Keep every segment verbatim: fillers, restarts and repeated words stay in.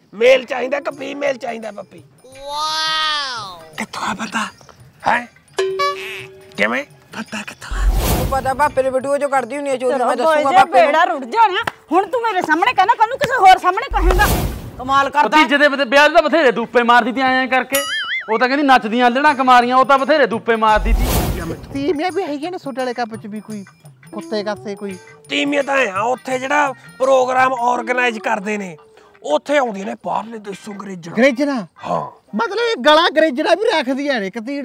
Mail चाहिदा कि female चाहिदा पप्पी? कित्थों पता है किवें पता कित्थों पता पापे ने वीडियो जो करदी हुंदी है चोरी मैं दसूंगा पापे बेड़ा रुट जाना हुन तू मेरे सामने कहना कन्नू किसी होर सामने कहेगा कमाल करदा भतीजे दे ब्याह दा बथेरे दूपे मारदी ती आए करके ਉਹ ਤਾਂ ਕਹਿੰਦੀ ਨੱਚਦੀਆਂ ਲੈਣਾ ਕਮਾਰੀਆਂ ਉਹ ਤਾਂ ਬਥੇਰੇ ਦੂਪੇ ਮਾਰਦੀ ਸੀ ਤੀਮੀਆਂ ਵੀ ਹੈਗੀਆਂ ਨੇ ਛੋਟੇ ਵਾਲੇ ਕੱਪ ਚ ਵੀ ਕੋਈ ਕੁੱਤੇ ਕਾਸੇ ਕੋਈ ਤੀਮੀਆਂ ਤਾਂ ਆ ਉੱਥੇ ਜਿਹੜਾ ਪ੍ਰੋਗਰਾਮ ਆਰਗੇਨਾਈਜ਼ ਕਰਦੇ ਨੇ ਉੱਥੇ ਆਉਂਦੀਆਂ ਨੇ ਬਾਹਰਲੇ ਦੇਸ਼ੋਂ ਅੰਗਰੇਜ਼ਾਂ ਅੰਗਰੇਜ਼ਾਂ ਹਾਂ ਮਤਲਬ ਗਲਾ ਅੰਗਰੇਜ਼ਾਂ ਵੀ ਰੱਖਦੀਆਂ ਨੇ ਕਤੀੜ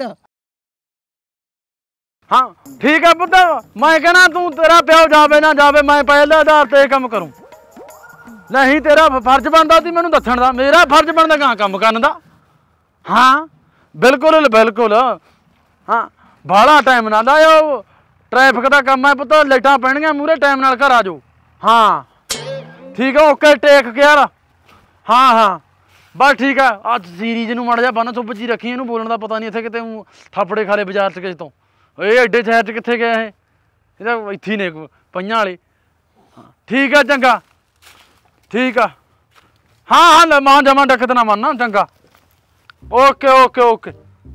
ਹਾਂ ਠੀਕ ਹੈ ਪੁੱਤ ਮੈਂ ਕਹਿੰਦਾ ਤੂੰ ਤੇਰਾ ਪਿਓ ਜਾਵੇ ਨਾ ਜਾਵੇ ਮੈਂ ਪਹਿਲੇ ਆਧਾਰ ਤੇ ਕੰਮ ਕਰੂੰ ਨਹੀਂ ਤੇਰਾ ਫਰਜ਼ ਬਣਦਾ ਸੀ ਮੈਨੂੰ ਦੱਸਣ ਦਾ ਮੇਰਾ ਫਰਜ਼ ਬਣਦਾ ਕਾਂ ਕੰਮ ਕਰਨ ਦਾ हाँ बिल्कुल बिल्कुल हाँ बाला टाइम ना लाओ ट्रैफिक का काम है पुत लाइटां पैणगियां मूहरे टाइम नाल घर आ जाओ हाँ ठीक है ओके टेक केयर हाँ हाँ बस ठीक है अज सीरीज नूं माड़ा जिहा बन चुप जी रखी इहनूं बोलण दा पता नहीं इत्थे किते थापड़े खाले बाजार च किस तो ये एडे शहर च कित्थे गया ये इहदा इत्थे ने पईयां वाले ठीक है चंगा ठीक है हाँ हाँ मां जमा डकत ना मनना चंगा ओके ओके ओके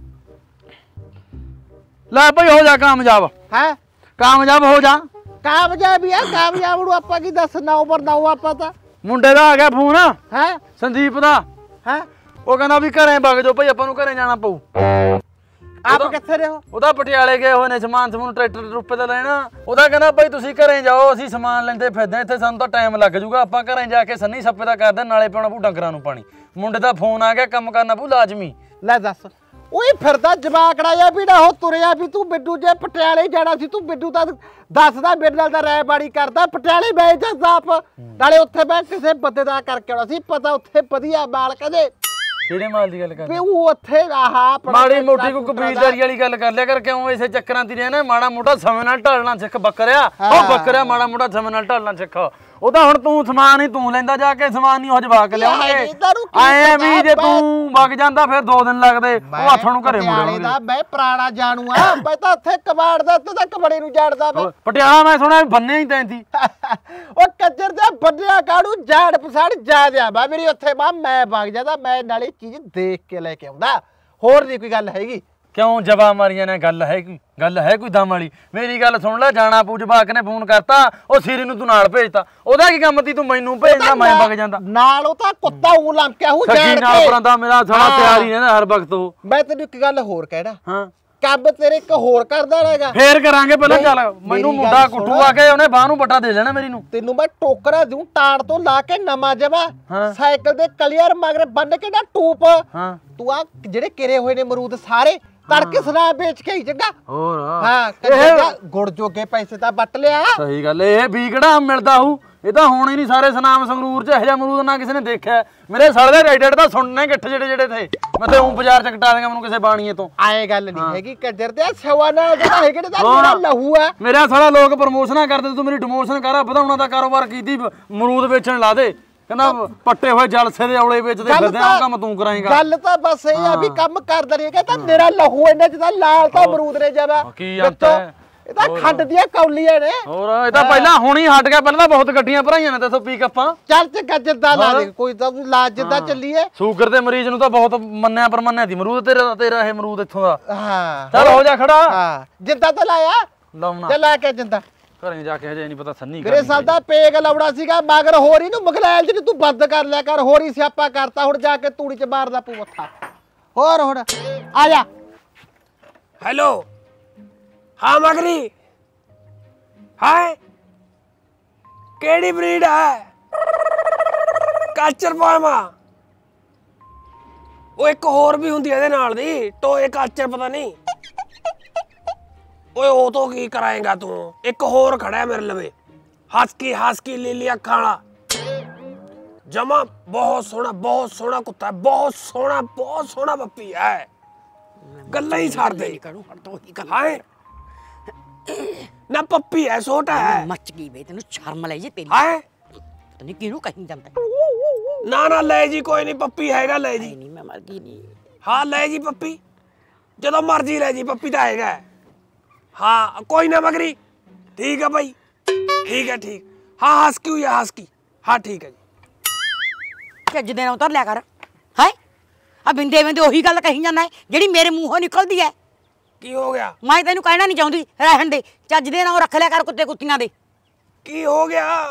ले भाई हो जा कामयाब है कामयाब हो जा कामयाब यार कामयाब ਨੂੰ ਆਪਾਂ ਕੀ ਦੱਸਣਾ ਉਪਰ ਨਾ ਆਪਾਂ ਤਾਂ ਮੁੰਡੇ ਦਾ ਆ ਗਿਆ ਫੋਨ ਹੈ ਸੰਦੀਪ ਦਾ ਹੈ ਉਹ ਕਹਿੰਦਾ ਵੀ ਘਰੇ ਵਗ ਜਾਓ ਭਾਈ ਆਪਾਂ ਨੂੰ ਘਰੇ ਜਾਣਾ ਪਊ ਆਪ ਕਿੱਥੇ ਰਹੋ ਉਹਦਾ ਪਟਿਆਲੇ ਗਏ ਹੋਏ ਨੇ ਸਮਾਨ ਸਮੂਨ ਟਰੈਕਟਰ ਰੁਪਏ ਦਾ ਲੈਣਾ ਉਹਦਾ ਕਹਿੰਦਾ ਭਾਈ ਤੁਸੀਂ ਘਰੇ ਜਾਓ ਅਸੀਂ ਸਮਾਨ ਲੈਂਦੇ ਫਿਰਦੇ ਇੱਥੇ ਸਾਨੂੰ ਤਾਂ ਟਾਈਮ ਲੱਗ ਜਾਊਗਾ ਆਪਾਂ ਘਰੇ ਜਾ ਕੇ ਸੰਨੀ ਸੱਪੇ ਦਾ ਕਰਦੇ ਨਾਲੇ ਪਾਉਣਾ ਪਊ ਡੰਗਰਾਂ ਨੂੰ ਪਾਣੀ ਮੁੰਡੇ ਦਾ ਫੋਨ ਆ ਗਿਆ ਕੰਮ ਕਰਨਾ ਪਊ ਲਾਜ਼ਮੀ ਲੈ ਦੱਸ ਓਏ ਫਿਰਦਾ ਜਵਾਕੜਾ ਜਾਂ ਵੀ ਨਾ ਉਹ ਤੁਰਿਆ ਵੀ ਤੂੰ ਬਿੱਡੂ ਜੇ ਪਟਿਆਲੇ ਜਾਣਾ ਸੀ ਤੂੰ ਬਿੱਡੂ ਤਾਂ ਦੱਸਦਾ ਮੇਰੇ ਨਾਲ ਤਾਂ ਰਾਇਬਾੜੀ ਕਰਦਾ ਪਟਿਆਲੇ ਬੈਠ ਜਾ ਸਾਫ ਨਾਲੇ ਉੱਥੇ ਮੈਂ ਕਿਸੇ ਬੰਦੇ ਦਾ ਕਰਕੇ ਆਉਣਾ ਸੀ ਪਤਾ ਉੱਥੇ ਵਧੀਆ ਬਾਲ ਕਦੇ ਕਿਹੜੇ ਮਾਲ ਦੀ ਗੱਲ ਕਰ ਵੀ ਉਹ ਉੱਥੇ ਆਹ ਮਾੜੀ ਮੋਟੀ ਕੋ ਕਬੀਲਦਾਰੀ ਵਾਲੀ ਗੱਲ ਕਰ ਲਿਆ ਕਰ ਕਿਉਂ ਇਸੇ ਚੱਕਰਾਂ ਦੀ ਰਹਿਣਾ ਮਾੜਾ ਮੋਟਾ ਸਮੇਂ ਨਾਲ ਢਲਣਾ ਸਿੱਖ ਬੱਕਰਿਆ ਉਹ ਬੱਕਰਿਆ ਮਾੜਾ ਮੋਟਾ ਸਮੇਂ ਨਾਲ ਢਲਣਾ ਸਿੱਖ ਉਹ ਤਾਂ ਹੁਣ ਤੂੰ ਸਮਾਨ ਹੀ ਤੂੰ ਲੈਂਦਾ ਜਾ ਕੇ ਸਮਾਨ ਨਹੀਂ ਉਹ ਜਵਾਕ ਲਿਆਉਣਗੇ ਐ ਵੀ ਜੇ ਤੂੰ ਵਗ ਜਾਂਦਾ ਫਿਰ ਦੋ ਦਿਨ ਲੱਗਦੇ ਉਹ ਹੱਥੋਂ ਨੂੰ ਘਰੇ ਮੁੜਾਂਗੇ ਦਾ ਮੈਂ ਪੁਰਾਣਾ ਜਾਣੂ ਆ ਮੈਂ ਤਾਂ ਉੱਥੇ ਕਬਾੜ ਦਾ ਤੇ ਤਾਂ ਕਬੜੇ ਨੂੰ ਜਾੜਦਾ ਮੈਂ ਪਟਿਆਲਾ ਮੈਂ ਸੁਣਿਆ ਬੰਨੇ ਹੀ ਤੈਂਦੀ ਉਹ ਕੱਜਰ ਦਾ ਬੰਨਿਆ ਕਾੜੂ ਜਾੜ ਪਸਾੜ ਜਾ ਦਿਆ ਬਾ ਮੇਰੀ ਉੱਥੇ ਬਾ ਮੈਂ ਵਗ ਜਾਂਦਾ ਮੈਂ ਨਾਲੇ ਚੀਜ਼ ਦੇਖ ਕੇ ਲੈ ਕੇ ਆਉਂਦਾ ਹੋਰ ਨਹੀਂ ਕੋਈ ਗੱਲ ਹੈਗੀ ਕਿਉਂ ਜਵਾ ਮਾਰੀਆਂ ਨੇ ਗੱਲ ਹੈ ਕੋਈ ਗੱਲ ਹੈ ਕੋਈ ਦਮ ਵਾਲੀ ਮੇਰੀ ਗੱਲ ਸੁਣ ਲੈ ਜਾਣਾ ਪੂ ਜਵਾਕ ਨੇ ਫੋਨ ਕਰਤਾ ਉਹ ਸੀਰੀ ਨੂੰ ਤੂੰ ਨਾਲ ਭੇਜਤਾ ਉਹਦਾ ਕੀ ਕੰਮ ਤੀ ਤੂੰ ਮੈਨੂੰ ਭੇਜਦਾ ਮੈਂ ਵਗ ਜਾਂਦਾ ਨਾਲ ਉਹ ਤਾਂ ਕੁੱਤਾ ਉਂ ਲੰਕਿਆ ਹੂੰ ਜਾਣ ਕੇ ਨਾਲ ਪਰੰਦਾ ਮੇਰਾ ਸਾਲਾ ਤਿਆਰ ਹੀ ਰਹਿੰਦਾ ਹਰ ਵਕਤ ਉਹ ਮੈਂ ਤੈਨੂੰ ਇੱਕ ਗੱਲ ਹੋਰ ਕਹਿਣਾ ਹਾਂ ਕੱਬ ਤੇਰੇ ਇੱਕ ਹੋਰ ਕਰਦਾ ਰਹੇਗਾ ਫੇਰ ਕਰਾਂਗੇ ਪਹਿਲਾਂ ਚੱਲ ਮੈਨੂੰ ਮੁੰਡਾ ਕੁੱਟੂ ਆ ਕੇ ਉਹਨੇ ਬਾਹ ਨੂੰ ਬੱਟਾ ਦੇ ਲੈਣਾ ਮੇਰੀ ਨੂੰ ਤੈਨੂੰ ਮੈਂ ਟੋਕਰਾ ਦੂੰ ਟਾੜ ਤੋਂ ਲਾ ਕੇ ਨਵਾਂ ਜਵਾ ਸਾਈਕਲ ਦੇ ਕਲੀਅਰ ਮਗਰ ਬੰਨ ਕੇ ਨਾ ਟੂਪ ਤੂੰ ਆ ਜਿਹੜੇ ਕਿਰੇ ਹੋਏ ਨੇ ਅਮਰੂਦ ਸਾਰੇ ਤੜਕੇ ਸਨਾ ਵੇਚ ਕੇ ਹੀ ਚੰਗਾ ਹੋਰ ਹਾਂ ਕਹਿੰਦਾ ਗੁੜ ਜੋਗੇ ਪੈਸੇ ਤਾਂ ਵੱਟ ਲਿਆ ਸਹੀ ਗੱਲ ਇਹ ਵੀ ਕਿਹੜਾ ਮਿਲਦਾ ਹੂ ਇਹ ਤਾਂ ਹੁਣ ਹੀ ਨਹੀਂ ਸਾਰੇ ਸਨਾਮ ਸੰਗਰੂਰ ਚ ਇਹੋ ਜਿਹਾ ਅਮਰੂਦ ਨਾ ਕਿਸੇ ਨੇ ਦੇਖਿਆ ਮੇਰੇ ਸਾਲੇ ਦੇ ਰਾਈਡਰ ਤਾਂ ਸੁਣਨੇ ਗਿੱਠ ਜਿਹੜੇ ਜਿਹੜੇ ਥੇ ਮੈਂ ਤੇ ਉਂ ਬਾਜ਼ਾਰ ਚ ਕਟਾ ਦੇਗਾ ਮੈਨੂੰ ਕਿਸੇ ਬਾਣੀਏ ਤੋਂ ਆਏ ਗੱਲ ਨਹੀਂ ਹੈਗੀ ਕੱਜਰ ਤੇ ਸਵਾਨਾ ਜਿਹੜਾ ਹੈਗੇ ਤਾਂ ਮੇਰਾ ਲਹੂ ਆ ਮੇਰਾ ਸਾਲਾ ਲੋਕ ਪ੍ਰਮੋਸ਼ਨਾਂ ਕਰਦੇ ਤੂੰ ਮੇਰੀ ਡਿਮੋਸ਼ਨ ਕਰ ਵਧਾਉਣਾ ਦਾ ਕਾਰੋਬਾਰ ਕੀਤੀ ਅਮਰੂਦ ਵੇਚਣ ਲਾ ਦੇ ਕਹਿੰਦਾ ਪੱਟੇ ਹੋਏ ਜਲਸੇ ਦੇ ਔਲੇ ਵੇਚਦੇ ਫਿਰਦੇ ਆ ਕੰਮ ਤੂੰ ਕਰਾਏਗਾ ਗੱਲ ਤਾਂ ਬਸ ਇਹ ਆ ਵੀ ਕੰਮ ਕਰਦਾ ਨਹੀਂ ਕਹਿੰਦਾ ਮੇਰਾ ਲਹੂ ਇਹਨਾਂ ਚ ਤਾਂ ਲਾਲ ਤਾਂ ਅਮਰੂਦ ਨੇ ਜਾਵਾ ਕੀ ਅੰਤ ਹੈ ਇਹ ਤਾਂ ਖੰਡ ਦੀਆਂ ਕੌਲੀਆਂ ਨੇ ਹੋਰ ਇਹ ਤਾਂ ਪਹਿਲਾਂ ਹੁਣ ਹੀ ਹਟ ਗਿਆ ਪਹਿਲਾਂ ਤਾਂ ਬਹੁਤ ਗੱਡੀਆਂ ਭਰਾਈਆਂ ਨੇ ਤੇਥੋਂ ਪੀਕ ਆਪਾਂ ਚੱਲ ਚੰਗਾ ਜਿੱਦਾਂ ਲਾ ਦੇ ਕੋਈ ਤਾਂ ਇਲਾਜ ਜਿੱਦਾਂ ਚੱਲੀਏ ਸ਼ੂਗਰ ਦੇ ਮਰੀਜ਼ ਨੂੰ ਤਾਂ ਬਹੁਤ ਮੰਨਿਆ ਪਰ ਮੰਨਿਆ ਦੀ ਅਮਰੂਦ ਤੇਰਾ ਤੇਰਾ ਇਹ ਅਮਰੂਦ ਇੱਥੋਂ ਦਾ ਹਾਂ ਚੱਲ ਹੋ ਜਾ ਖੜਾ ਹਾਂ ਜਿੱਦਾਂ ਤਾਂ ਲਾਇਆ ਲਾਉਣਾ ਚੱਲ ਲਾ ਕੇ ਜਿੱਦਾਂ ਘਰੇ ਜਾ ਕੇ ਹਜੇ ਨਹੀਂ ਪਤਾ ਸੰਨੀ ਮੇਰੇ ਸਾਲ ਦਾ ਪੇਗ ਲਾਉਣਾ ਸੀਗਾ ਮਗਰ ਹੋਰ ਹੀ ਨੂੰ ਮਗਲੈਲ ਜਿਹਨੂੰ ਤੂੰ ਬੰਦ ਕਰ ਲਿਆ ਕਰ ਹੋਰ ਹੀ ਸਿਆਪਾ ਕਰਤਾ ਹੁਣ ਜਾ ਕੇ ਤੂੜੀ ਚ ਮਾਰਦਾ ਪੂ ਮੱਥਾ ਹੋਰ ਹੁਣ ਆ ਜਾ हेलो हाँ मगरी हाय केड़ी ब्रीड है काचर पामा वो एक होर भी हुंदी इहदे नाल दी टोए काचर पता नहीं ओए ओ तो की कराएगा तू एक होर खड़ा है मेरे लवे हस्की हस्की लीली अखां वाला जमा बहुत सोहना बहुत सोहना कुत्ता है बहुत सोहना बहुत सोहना पप्पी है गल्ला ही छाड़ दे हाय ना पप्पी है छोटा है मच गई बे तेनू शर्म ले जी तेरी हाय पता नहीं किनु कहीं जांदा ना ना ले जी कोई नहीं पप्पी हैगा ले जी नहीं मैं मर गई नहीं हाँ ले जी पप्पी जदों मर्जी ले जी पप्पी तो हैगा हाँ कोई ना मगरी ठीक है भाई ठीक है ठीक हाँ हस्की हुई है हस्की हाँ ठीक है जी ਚੱਜ ਦੇ ਨਾਲ ਉਤਰ ਲਿਆ ਕਰ ਹੈ ਆ ਬਿੰਦੇ ਬਿੰਦੇ ਉਹੀ ਗੱਲ ਕਹੀ ਜਾਂਦਾ ਹੈ ਜਿਹੜੀ ਮੇਰੇ ਮੂੰਹੋਂ ਨਿਕਲਦੀ ਹੈ ਕੀ ਹੋ ਗਿਆ ਮੈਂ ਤੈਨੂੰ ਕਹਿਣਾ ਨਹੀਂ ਚਾਹੁੰਦੀ ਰਹਿਣ ਦੇ ਚੱਜ ਦੇ ਨਾਲ ਰੱਖ ਲਿਆ ਕਰ ਕੁੱਤੇ ਕੁੱਤੀਆਂ ਦੇ ਕੀ ਹੋ ਗਿਆ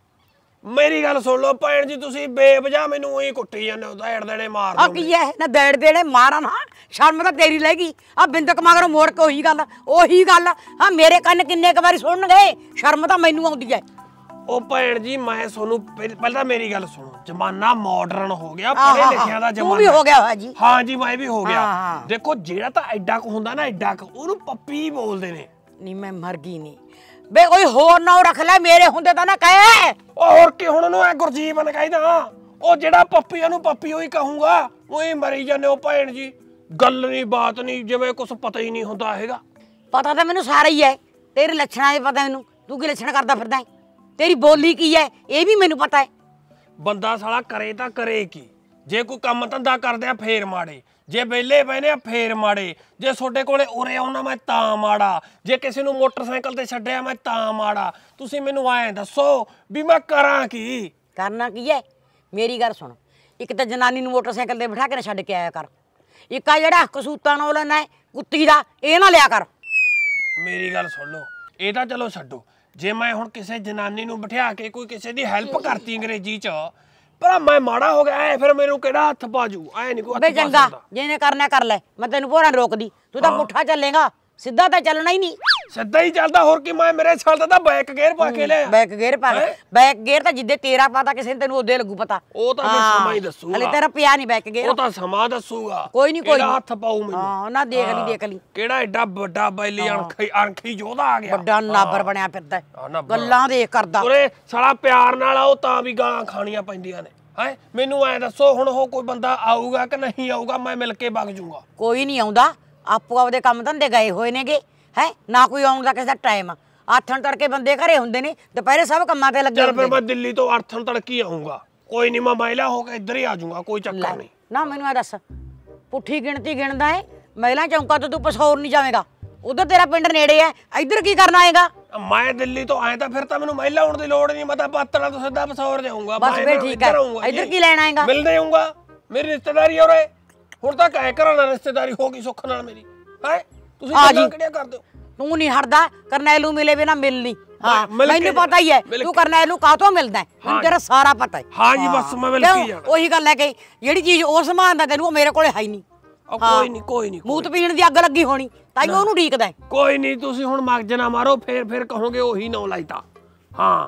ਮੇਰੀ ਗੱਲ ਸੁਣ ਲਓ ਭੈਣ ਜੀ ਤੁਸੀਂ ਬੇਵਜ੍ਹਾ ਮੈਨੂੰ ਉਹੀ ਕੁੱਟੀ ਜਾਂਦੇ ਹੋ ਦੇੜ ਦੇਣੇ ਮਾਰ ਆ ਦੋਗੇ ਕੀ ਹੈ ਨਾ ਦੇੜ ਦੇੜੇ ਮਾਰਾਂ ਨਾ ਸ਼ਰਮ ਤਾਂ ਤੇਰੀ ਲੈ ਗਈ ਆ ਬਿੰਦਕ ਮਗਰੋਂ ਮੋੜ ਕੇ ਉਹੀ ਗੱਲ ਉਹੀ ਗੱਲ ਆ ਮੇਰੇ ਕੰਨ ਕਿੰਨੇ ਕ ਵਾਰੀ ਸੁਣਨਗੇ ਸ਼ਰਮ ਤਾਂ ਮੈਨੂੰ ਆਉਂਦੀ ਹੈ ਉਹ ਭੈਣ ਜੀ ਮੈਂ ਤੁਹਾਨੂੰ ਪਹਿਲਾਂ ਮੇਰੀ ਗੱਲ ਸੁਣੋ ਜ਼ਮਾਨਾ ਮਾਡਰਨ ਹੋ ਗਿਆ ਪੜ੍ਹੇ ਲਿਖਿਆ ਦਾ ਜ਼ਮਾਨਾ ਤੂੰ ਵੀ ਹੋ ਗਿਆ ਹੋਇਆ ਜੀ ਹਾਂ ਜੀ ਮੈਂ ਵੀ ਹੋ ਗਿਆ ਹਾਂ। ਦੇਖੋ ਜਿਹੜਾ ਤਾਂ ਐਡਾ ਕੁ ਹੁੰਦਾ ਨਾ ਐਡਾ ਕੁ ਉਹਨੂੰ ਪੱਪੀ ਬੋਲਦੇ ਨੇ ਨਹੀਂ ਮੈਂ ਮਰ ਗਈ ਨਹੀਂ ਬੇ ਕੋਈ ਹੋਰ ਨਾ ਰੱਖ ਲੈ ਮੇਰੇ ਹੁੰਦੇ ਤਾਂ ਨਾ ਕਹੇ ਉਹ ਹੋਰ ਕੀ ਹੁਣ ਉਹਨੂੰ ਐ ਗੁਰਜੀਵਨ ਕਹਿੰਦਾ ਉਹ ਜਿਹੜਾ ਪੱਪੀ ਉਹਨੂੰ ਪੱਪੀ ਉਹੀ ਕਹੂੰਗਾ ਉਹੀ ਮਰੀ ਜਾਂਦੇ ਉਹ ਭੈਣ ਜੀ ਗੱਲ ਨਹੀਂ ਬਾਤ ਨਹੀਂ ਜਿਵੇਂ ਕੁਝ ਪਤਾ ਹੀ ਨਹੀਂ ਹੁੰਦਾ ਹੈਗਾ ਪਤਾ ਤਾਂ ਮੈਨੂੰ ਸਾਰਾ ਹੀ ਹੈ ਤੇਰੇ ਲੱਛਣਾਂ ਦੇ ਪਤਾ ਮੈਨੂੰ ਤੂੰ ਕੀ ਲੱਛਣ ਕਰਦਾ ਫਿਰਦਾ ਹੈ ਤੇਰੀ ਬੋਲੀ ਕੀ ਹੈ ਇਹ ਵੀ ਮੈਨੂੰ ਪਤਾ ਹੈ ਬੰਦਾ ਸਾਲਾ ਕਰੇ ਤਾਂ ਕਰੇ ਕੀ ਜੇ ਕੋਈ ਕੰਮ ਧੰਦਾ ਕਰਦੇ ਆ ਫੇਰ ਮਾੜੇ ਜੇ ਵਿਹਲੇ ਬਹਿਨੇ ਆ ਫੇਰ ਮਾੜੇ ਜੇ ਤੁਹਾਡੇ ਕੋਲੇ ਉਰੇ ਆਉਣਾ ਮੈਂ ਤਾਂ ਮਾੜਾ ਜੇ ਕਿਸੇ ਨੂੰ ਮੋਟਰਸਾਈਕਲ ਤੇ ਛੱਡਿਆ ਮੈਂ ਤਾਂ ਮਾੜਾ ਤੁਸੀਂ ਮੈਨੂੰ ਐਂ ਦੱਸੋ ਵੀ ਮੈਂ ਕਰਾਂ ਕੀ ਕਰਨਾ ਕੀ ਹੈ ਮੇਰੀ ਗੱਲ ਸੁਣ ਇੱਕ ਤਾਂ ਜਨਾਨੀ ਨੂੰ ਮੋਟਰਸਾਈਕਲ ਤੇ ਬਿਠਾ ਕੇ ਨਾ ਛੱਡ ਕੇ ਆਇਆ ਕਰ ਇੱਕ ਆ ਜਿਹੜਾ ਕਸੂਤਾਂ ਨਾਲ ਲੈਣਾ ਕੁੱਤੀ ਦਾ ਇਹ ਨਾ ਲਿਆ ਕਰ ਮੇਰੀ ਗੱਲ ਸੁਣ ਲਓ ਇਹ ਤਾਂ ਚਲੋ ਛੱਡੋ ਜੇ ਮੈਂ ਹੁਣ ਕਿਸੇ ਜਨਾਨੀ ਨੂੰ ਬਿਠਾ ਕੇ ਕੋਈ ਕਿਸੇ ਦੀ ਹੈਲਪ ਕਰਤੀ ਅੰਗਰੇਜ਼ੀ ਚ ਪਰ ਮੈਂ ਮਾੜਾ ਹੋ ਗਿਆ ਐ ਫਿਰ ਮੈਨੂੰ ਕਿਹੜਾ ਹੱਥ ਪਾਜੂ ਐ ਨਹੀਂ ਕੋਈ ਬੇ ਚੰਗਾ ਜਿਹਨੇ ਕਰਨਾ ਕਰ ਲੈ ਮੈਂ ਤੈਨੂੰ ਭੋਰਾ ਰੋਕਦੀ ਤੂੰ ਤਾਂ ਪੁੱਠਾ ਚੱਲੇਗਾ ਸਿੱਧਾ ਤਾਂ ਚੱਲਣਾ ਹੀ ਨਹੀਂ ਸਿੱਧਾ ਹੀ ਚੱਲਦਾ ਹੋਰ ਕੀ ਮੈਂ ਮੇਰੇ ਸਾਲ ਦਾ ਤਾਂ ਬੈਕ ਗੇਅਰ ਪਾ ਕੇ ਲਿਆ ਬੈਕ ਗੇਅਰ ਪਾ ਬੈਕ ਗੇਅਰ ਤਾਂ ਜਿੱਦੇ ਤੇਰਾ ਪਤਾ ਕਿਸੇ ਨੇ ਤੈਨੂੰ ਉਹਦੇ ਲੱਗੂ ਪਤਾ ਉਹ ਤਾਂ ਫਿਰ ਸਮਾਂ ਹੀ ਦੱਸੂਗਾ ਹਲੇ ਤੇਰਾ ਪਿਆ ਨਹੀਂ ਬੈਕ ਗੇਅਰ ਉਹ ਤਾਂ ਸਮਾਂ ਦੱਸੂਗਾ ਕੋਈ ਨਹੀਂ ਕੋਈ ਹੱਥ ਪਾਉ ਮੈਨੂੰ ਹਾਂ ਨਾ ਦੇਖ ਲਈ ਦੇਖ ਲਈ ਕਿਹੜਾ ਐਡਾ ਵੱਡਾ ਬੈਲੀ ਅਣਖੀ ਅਣਖੀ ਯੋਧਾ ਆ ਗਿਆ ਵੱਡਾ ਨਾਬਰ ਬਣਿਆ ਫਿਰਦਾ ਗੱਲਾਂ ਦੇਖ ਕਰਦਾ ਉਰੇ ਸਾਲਾ ਪਿਆਰ ਨਾਲ ਆਓ ਤਾਂ ਵੀ ਗਾਲਾਂ ਖਾਣੀਆਂ ਪੈਂਦੀਆਂ ਨੇ ਹੈ ਮੈਨੂੰ ਐ ਦੱਸੋ ਹੁਣ ਉਹ ਕੋਈ ਬੰਦਾ ਆਊਗਾ ਕਿ ਨਹੀਂ ਆਊਗਾ ਮੈਂ ਮਿਲ ਕੇ ਵਗ ਜੂਗਾ ਕੋਈ ਨਹੀਂ ਆਉਂਦਾ ਆਪੋ ਆਪਦੇ ਕੰਮ ਧੰਦੇ ਗਏ ਹੋਏ ਨੇਗੇ ਹੈ ਨਾ ਕੋਈ ਆਉਣ ਦਾ ਕਿਸੇ ਦਾ ਟਾਈਮ ਆਥਣ ਤੜਕੇ ਬੰਦੇ ਘਰੇ ਹੁੰਦੇ ਨੇ ਦੁਪਹਿਰੇ ਸਭ ਕੰਮਾਂ ਤੇ ਲੱਗੇ ਚੱਲ ਫਿਰ ਮੈਂ ਦਿੱਲੀ ਤੋਂ ਆਥਣ ਤੜਕੀ ਆਉਂਗਾ ਕੋਈ ਨਹੀਂ ਮੈਂ ਮਹਿਲਾ ਹੋ ਕੇ ਇੱਧਰ ਹੀ ਆ ਜਾਊਗਾ ਕੋਈ ਚੱਕਰ ਨਹੀਂ ਨਾ ਮੈਨੂੰ ਇਹ ਦੱਸ ਪੁੱਠੀ ਗਿਣਤੀ ਗਿਣਦਾ ਏ ਮਹਿਲਾ ਚੌਂਕਾ ਤੋਂ ਤੂੰ ਪਸੌਰ ਨਹੀਂ ਜਾਵੇਂਗਾ ਉਧਰ ਤੇਰਾ ਪਿੰਡ ਨੇੜੇ ਐ ਇੱਧਰ ਕੀ ਕਰਨ ਆਏਗਾ ਮੈਂ ਦਿੱਲੀ ਤੋਂ ਆਇਆ ਤਾਂ ਫਿਰ ਤਾਂ ਮੈਨੂੰ ਮਹਿਲਾ ਹੋਣ ਦੀ ਲੋੜ ਨਹੀਂ ਮੈਂ ਤਾਂ ਪਾਤੜਾ ਤੋਂ ਸਿੱਧਾ ਪਸੌਰ ਜਾਊਂਗਾ ਬਸ ਫਿਰ ਠੀਕ ਹੈ ਇੱਧਰ ਕੀ ਲੈਣ ਆਏਗਾ ਮਿਲਦੇ ਆਉਂਗਾ ਮੇਰੀ ਰਿਸ਼ਤੇਦਾਰੀ ਔਰੇ ਹੁਣ ਤਾਂ ਕਹਿ ਕਰਾਂ ਨਾ ਰਿਸ਼ਤੇਦਾਰੀ ਹੋ ਗਈ ਸੁੱਖ ਨਾਲ ਮੇਰੀ ਹੈ ਤੁਸੀਂ ਗੱਲਾਂ ਕਿਹੜੀਆਂ ਕਰਦੇ ਹੋ ਤੂੰ ਨਹੀਂ ਹਟਦਾ ਕਰਨੈਲੂ ਮਿਲੇ ਬਿਨਾ ਮਿਲ ਨਹੀਂ ਹਾਂ ਮੈਨੂੰ ਪਤਾ ਹੀ ਹੈ ਤੂੰ ਕਰਨੈਲੂ ਕਾਹਤੋਂ ਮਿਲਦਾ ਮੈਨੂੰ ਤੇਰਾ ਸਾਰਾ ਪਤਾ ਹੈ ਹਾਂ ਜੀ ਬਸ ਮੈਂ ਮਿਲ ਕੇ ਜਾਣਾ ਉਹੀ ਗੱਲ ਹੈ ਕਿ ਜਿਹੜੀ ਚੀਜ਼ ਉਹ ਸਮਾਨ ਤੈਨੂੰ ਉਹ ਮੇਰੇ ਕੋਲੇ ਹੈ ਹੀ ਨਹੀਂ ਕੋਈ ਨਹੀਂ ਕੋਈ ਨਹੀਂ ਮੂਤ ਪੀਣ ਦੀ ਅੱਗ ਲੱਗੀ ਹੋਣੀ ਤਾਂ ਉਹਨੂੰ ਉਡੀਕਦਾ ਕੋਈ ਨਹੀਂ ਤੁਸੀਂ ਹੁਣ ਮਗਜ ਨਾ ਮਾਰੋ ਫੇਰ ਫੇਰ ਕਹੋਗੇ ਉਹੀ ਨਾ ਲਾਈਤਾ ਹਾਂ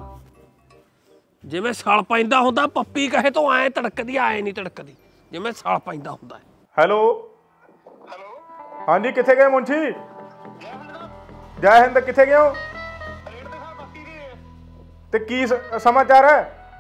ਜਿਵੇਂ ਸਲ ਪੈਂਦਾ ਹੁੰਦਾ ਪੱਪੀ ਕਹੇ ਤੋਂ ਐ ਤੜਕਦੀ ਆਏ ਨਹੀਂ ਤੜਕਦੀ ਜਿਵੇਂ ਸਲ ਪੈਂਦਾ ਹੁੰਦਾ ਹੈਲੋ ਹੈਲੋ ਹਾਂਜੀ ਕਿੱਥੇ ਗਏ ਮੁੰਸ਼ੀ ਜੈ ਹਿੰਦ ਕਿੱਥੇ ਗਏ ਹੋ ਤੇ ਕੀ ਸਮਾਚਾਰ ਹੈ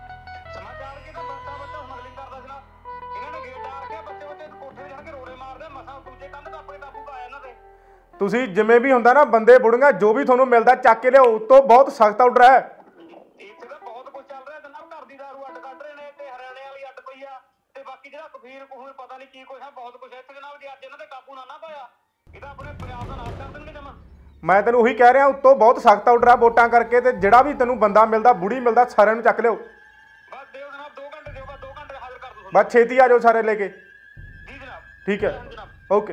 ਤੁਸੀਂ ਜਿਵੇਂ ਵੀ ਹੁੰਦਾ ਨਾ ਬੰਦੇ ਬੁੜੀਆਂ ਜੋ ਵੀ ਤੁਹਾਨੂੰ ਮਿਲਦਾ ਚੱਕ ਕੇ ਲਿਆਓ ਉਤੋਂ ਬਹੁਤ ਸਖਤ ਆਰਡਰ ਹੈ ਇੱਥੇ ਤਾਂ ਬਹੁਤ ਕੁਝ ਚੱਲ ਰਿਹਾ ਜਨਾਬ ਘਰ ਦੀ ਦਾਰੂ ਅੱਡ ਕੱਢ ਰਹੇ ਨੇ ਤੇ ਹਰਿਆਣੇ ਵਾਲੀ ਅੱਡ ਪਈ ਆ ਤੇ ਬਾਕੀ ਜਿਹੜਾ ਕਫੀਰ ਕੋਹੇ ਪਤਾ ਨਹੀਂ ਕੀ ਕੁਝ ਹੈ ਬਹੁਤ ਕੁਝ ਹੈ ਇੱਥੇ ਜਨਾਬ ਜੇ ਅੱਜ ਇਹਨਾਂ ਦੇ ਕਾਬੂ ਨਾ ਨਾ ਪਾਇਆ ਇਹਦਾ ਆਪਣੇ ਪੰਜਾਬ ਦਾ ਨਾਸ਼ ਕਰ ਦੇਣਗੇ ਜਮਾ ਮੈਂ ਤੈਨੂੰ ਉਹੀ ਕਹਿ ਰਿਹਾ ਉਤੋਂ ਬਹੁਤ ਸਖਤ ਆਰਡਰ ਆ ਵੋਟਾਂ ਕਰਕੇ ਤੇ ਜਿਹੜਾ ਵੀ ਤੈਨੂੰ ਬੰਦਾ ਮਿਲਦਾ ਬੁੜੀ ਮਿਲਦਾ ਸਾਰਿਆਂ ਨੂੰ ਚੱਕ ਲਿਓ ਬਸ ਦਿਓ ਜਨਾਬ ਦੋ ਘੰਟੇ ਦਿਓ ਬਸ ਦੋ ਘੰਟੇ ਹਾਜ਼ਰ ਕਰ ਦੋ ਬਸ ਛੇਤੀ ਆ ਜਾਓ ਸਾਰੇ ਲੈ ਕੇ ਜੀ ਜਨਾਬ ਠੀਕ ਹੈ ਓਕੇ